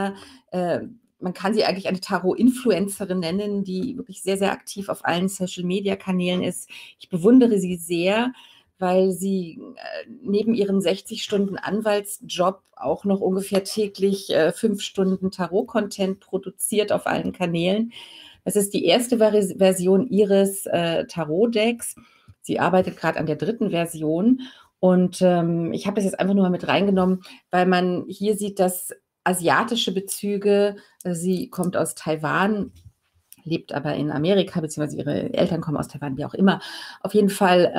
man kann sie eigentlich eine Tarot-Influencerin nennen, die wirklich sehr, sehr aktiv auf allen Social-Media-Kanälen ist. Ich bewundere sie sehr, weil sie neben ihren 60 Stunden Anwaltsjob auch noch ungefähr täglich 5 Stunden Tarot-Content produziert auf allen Kanälen. Das ist die erste Version ihres Tarot-Decks. Sie arbeitet gerade an der 3. Version und ich habe das jetzt einfach nur mal mit reingenommen, weil man hier sieht, dass asiatische Bezüge, sie kommt aus Taiwan, lebt aber in Amerika, beziehungsweise ihre Eltern kommen aus Taiwan, wie auch immer. Auf jeden Fall,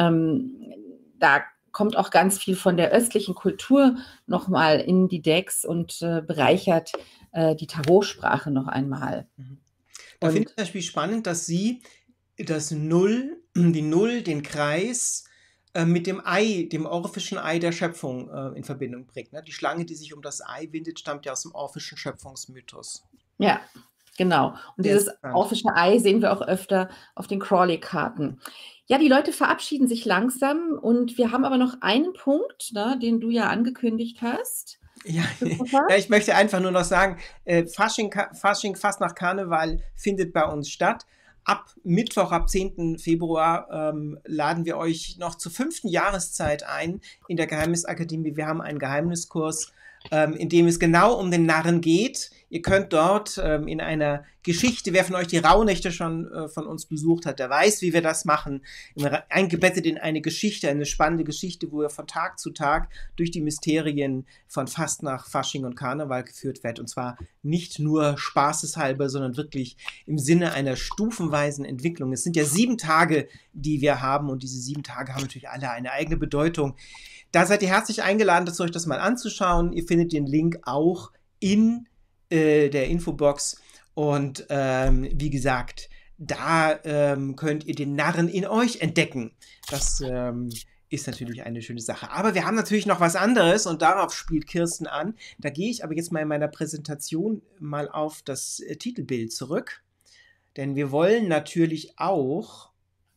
da kommt auch ganz viel von der östlichen Kultur nochmal in die Decks und bereichert die Tarotsprache noch einmal. Da finde ich zum Beispiel spannend, dass sie die Null, den Kreis mit dem Ei, dem orphischen Ei der Schöpfung in Verbindung bringt. Ne? Die Schlange, die sich um das Ei windet, stammt ja aus dem orphischen Schöpfungsmythos. Ja, genau. Und dieses orphische Ei sehen wir auch öfter auf den Crawley-Karten. Ja, die Leute verabschieden sich langsam und wir haben aber noch einen Punkt, ne, den du ja angekündigt hast. Ja, ich möchte einfach nur noch sagen, Fasching, Fastnacht, Karneval findet bei uns statt. Ab Mittwoch, ab 10. Februar laden wir euch noch zur 5. Jahreszeit ein in der Geheimnisakademie. Wir haben einen Geheimniskurs, in dem es genau um den Narren geht. Ihr könnt dort in einer Geschichte, wer von euch die Rauhnächte schon von uns besucht hat, der weiß, wie wir das machen, eingebettet in eine Geschichte, eine spannende Geschichte, wo ihr von Tag zu Tag durch die Mysterien von Fastnacht, Fasching und Karneval geführt werdet. Und zwar nicht nur spaßeshalber, sondern wirklich im Sinne einer stufenweisen Entwicklung. Es sind ja 7 Tage, die wir haben, und diese 7 Tage haben natürlich alle eine eigene Bedeutung. Da seid ihr herzlich eingeladen, dazu euch das mal anzuschauen. Ihr findet den Link auch in der Infobox. Und wie gesagt, da könnt ihr den Narren in euch entdecken. Das ist natürlich eine schöne Sache. Aber wir haben natürlich noch was anderes und darauf spielt Kirsten an. Da gehe ich aber jetzt mal in meiner Präsentation mal auf das Titelbild zurück. Denn wir wollen natürlich auch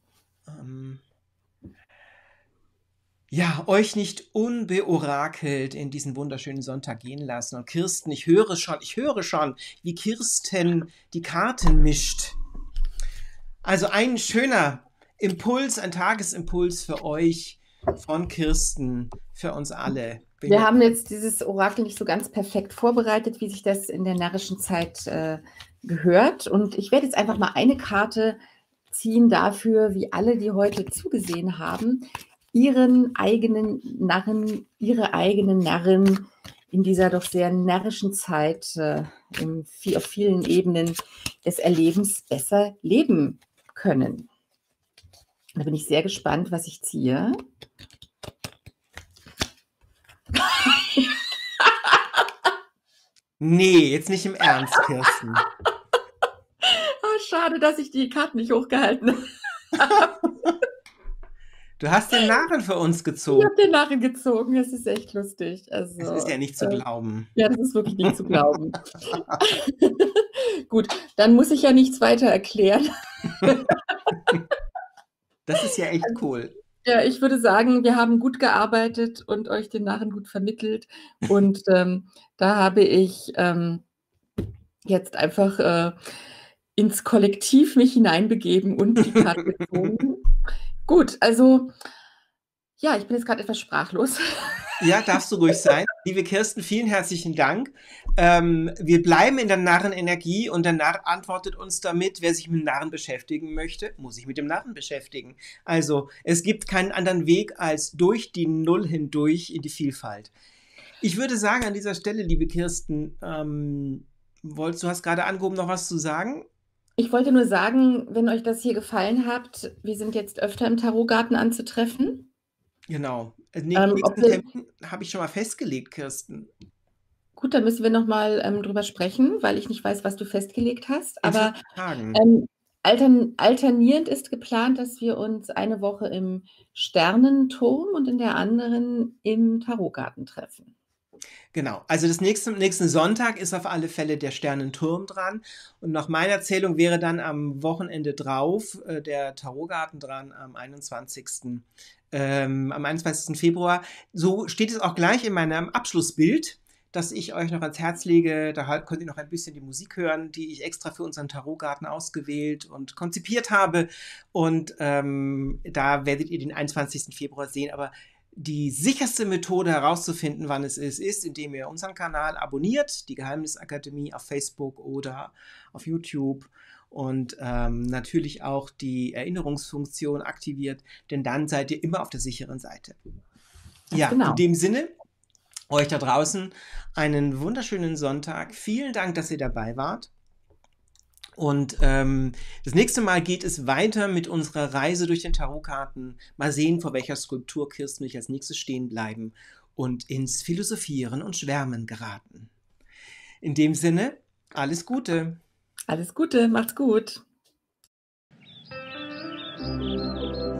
euch nicht unbeorakelt in diesen wunderschönen Sonntag gehen lassen. Und Kirsten, ich höre schon, wie Kirsten die Karten mischt. Also ein schöner Impuls, ein Tagesimpuls für euch von Kirsten, für uns alle. Wir haben jetzt dieses Orakel nicht so ganz perfekt vorbereitet, wie sich das in der närrischen Zeit gehört. Und ich werde jetzt einfach mal eine Karte ziehen dafür, wie alle, die heute zugesehen haben, ihre eigenen Narren in dieser doch sehr närrischen Zeit auf vielen Ebenen des Erlebens besser leben können. Da bin ich sehr gespannt, was ich ziehe. Nee, jetzt nicht im Ernst, Kirsten. Oh, schade, dass ich die Karten nicht hochgehalten habe. Du hast den Narren für uns gezogen. Ich habe den Narren gezogen, das ist echt lustig. Also, das ist ja nicht zu glauben. Ja, das ist wirklich nicht zu glauben. Gut, dann muss ich ja nichts weiter erklären. Das ist ja echt cool. Ja, ich würde sagen, wir haben gut gearbeitet und euch den Narren gut vermittelt. Und da habe ich jetzt einfach ins Kollektiv mich hineinbegeben und die Karte gezogen. Gut, also Ja, ich bin jetzt gerade etwas sprachlos. Ja, darfst du ruhig sein. Liebe Kirsten, vielen herzlichen Dank. Wir bleiben in der Narrenenergie und der Narr antwortet uns damit, wer sich mit dem Narren beschäftigen möchte, muss sich mit dem Narren beschäftigen. Also, es gibt keinen anderen Weg als durch die Null hindurch in die Vielfalt. Ich würde sagen, an dieser Stelle, liebe Kirsten, du hast gerade angehoben, noch was zu sagen? Ich wollte nur sagen, wenn euch das hier gefallen hat, wir sind jetzt öfter im Tarotgarten anzutreffen. Genau. Ob Nächsten wir, Termin habe ich schon mal festgelegt, Kirsten. gut, da müssen wir nochmal drüber sprechen, weil ich nicht weiß, was du festgelegt hast. In Aber 14 Tagen. ähm, alternierend ist geplant, dass wir uns eine Woche im Sternenturm und in der anderen im Tarotgarten treffen. Genau. Also nächsten Sonntag ist auf alle Fälle der Sternenturm dran. Und nach meiner Erzählung wäre dann am Wochenende drauf der Tarotgarten dran am 21. Februar. So steht es auch gleich in meinem Abschlussbild, das ich euch noch ans Herz lege. Da könnt ihr noch ein bisschen die Musik hören, die ich extra für unseren Tarotgarten ausgewählt und konzipiert habe. Und da werdet ihr den 21. Februar sehen. Aber die sicherste Methode herauszufinden, wann es ist, indem ihr unseren Kanal abonniert, die Geheimnisakademie auf Facebook oder auf YouTube und natürlich auch die Erinnerungsfunktion aktiviert, denn dann seid ihr immer auf der sicheren Seite. Ganz Ja, in genau. dem Sinne, euch da draußen einen wunderschönen Sonntag. Vielen Dank, dass ihr dabei wart. Und das nächste Mal geht es weiter mit unserer Reise durch den Tarotkarten. Mal sehen, vor welcher Skulptur Kirsten und ich als nächstes stehen bleiben und ins Philosophieren und Schwärmen geraten. In dem Sinne, alles Gute. Alles Gute, macht's gut.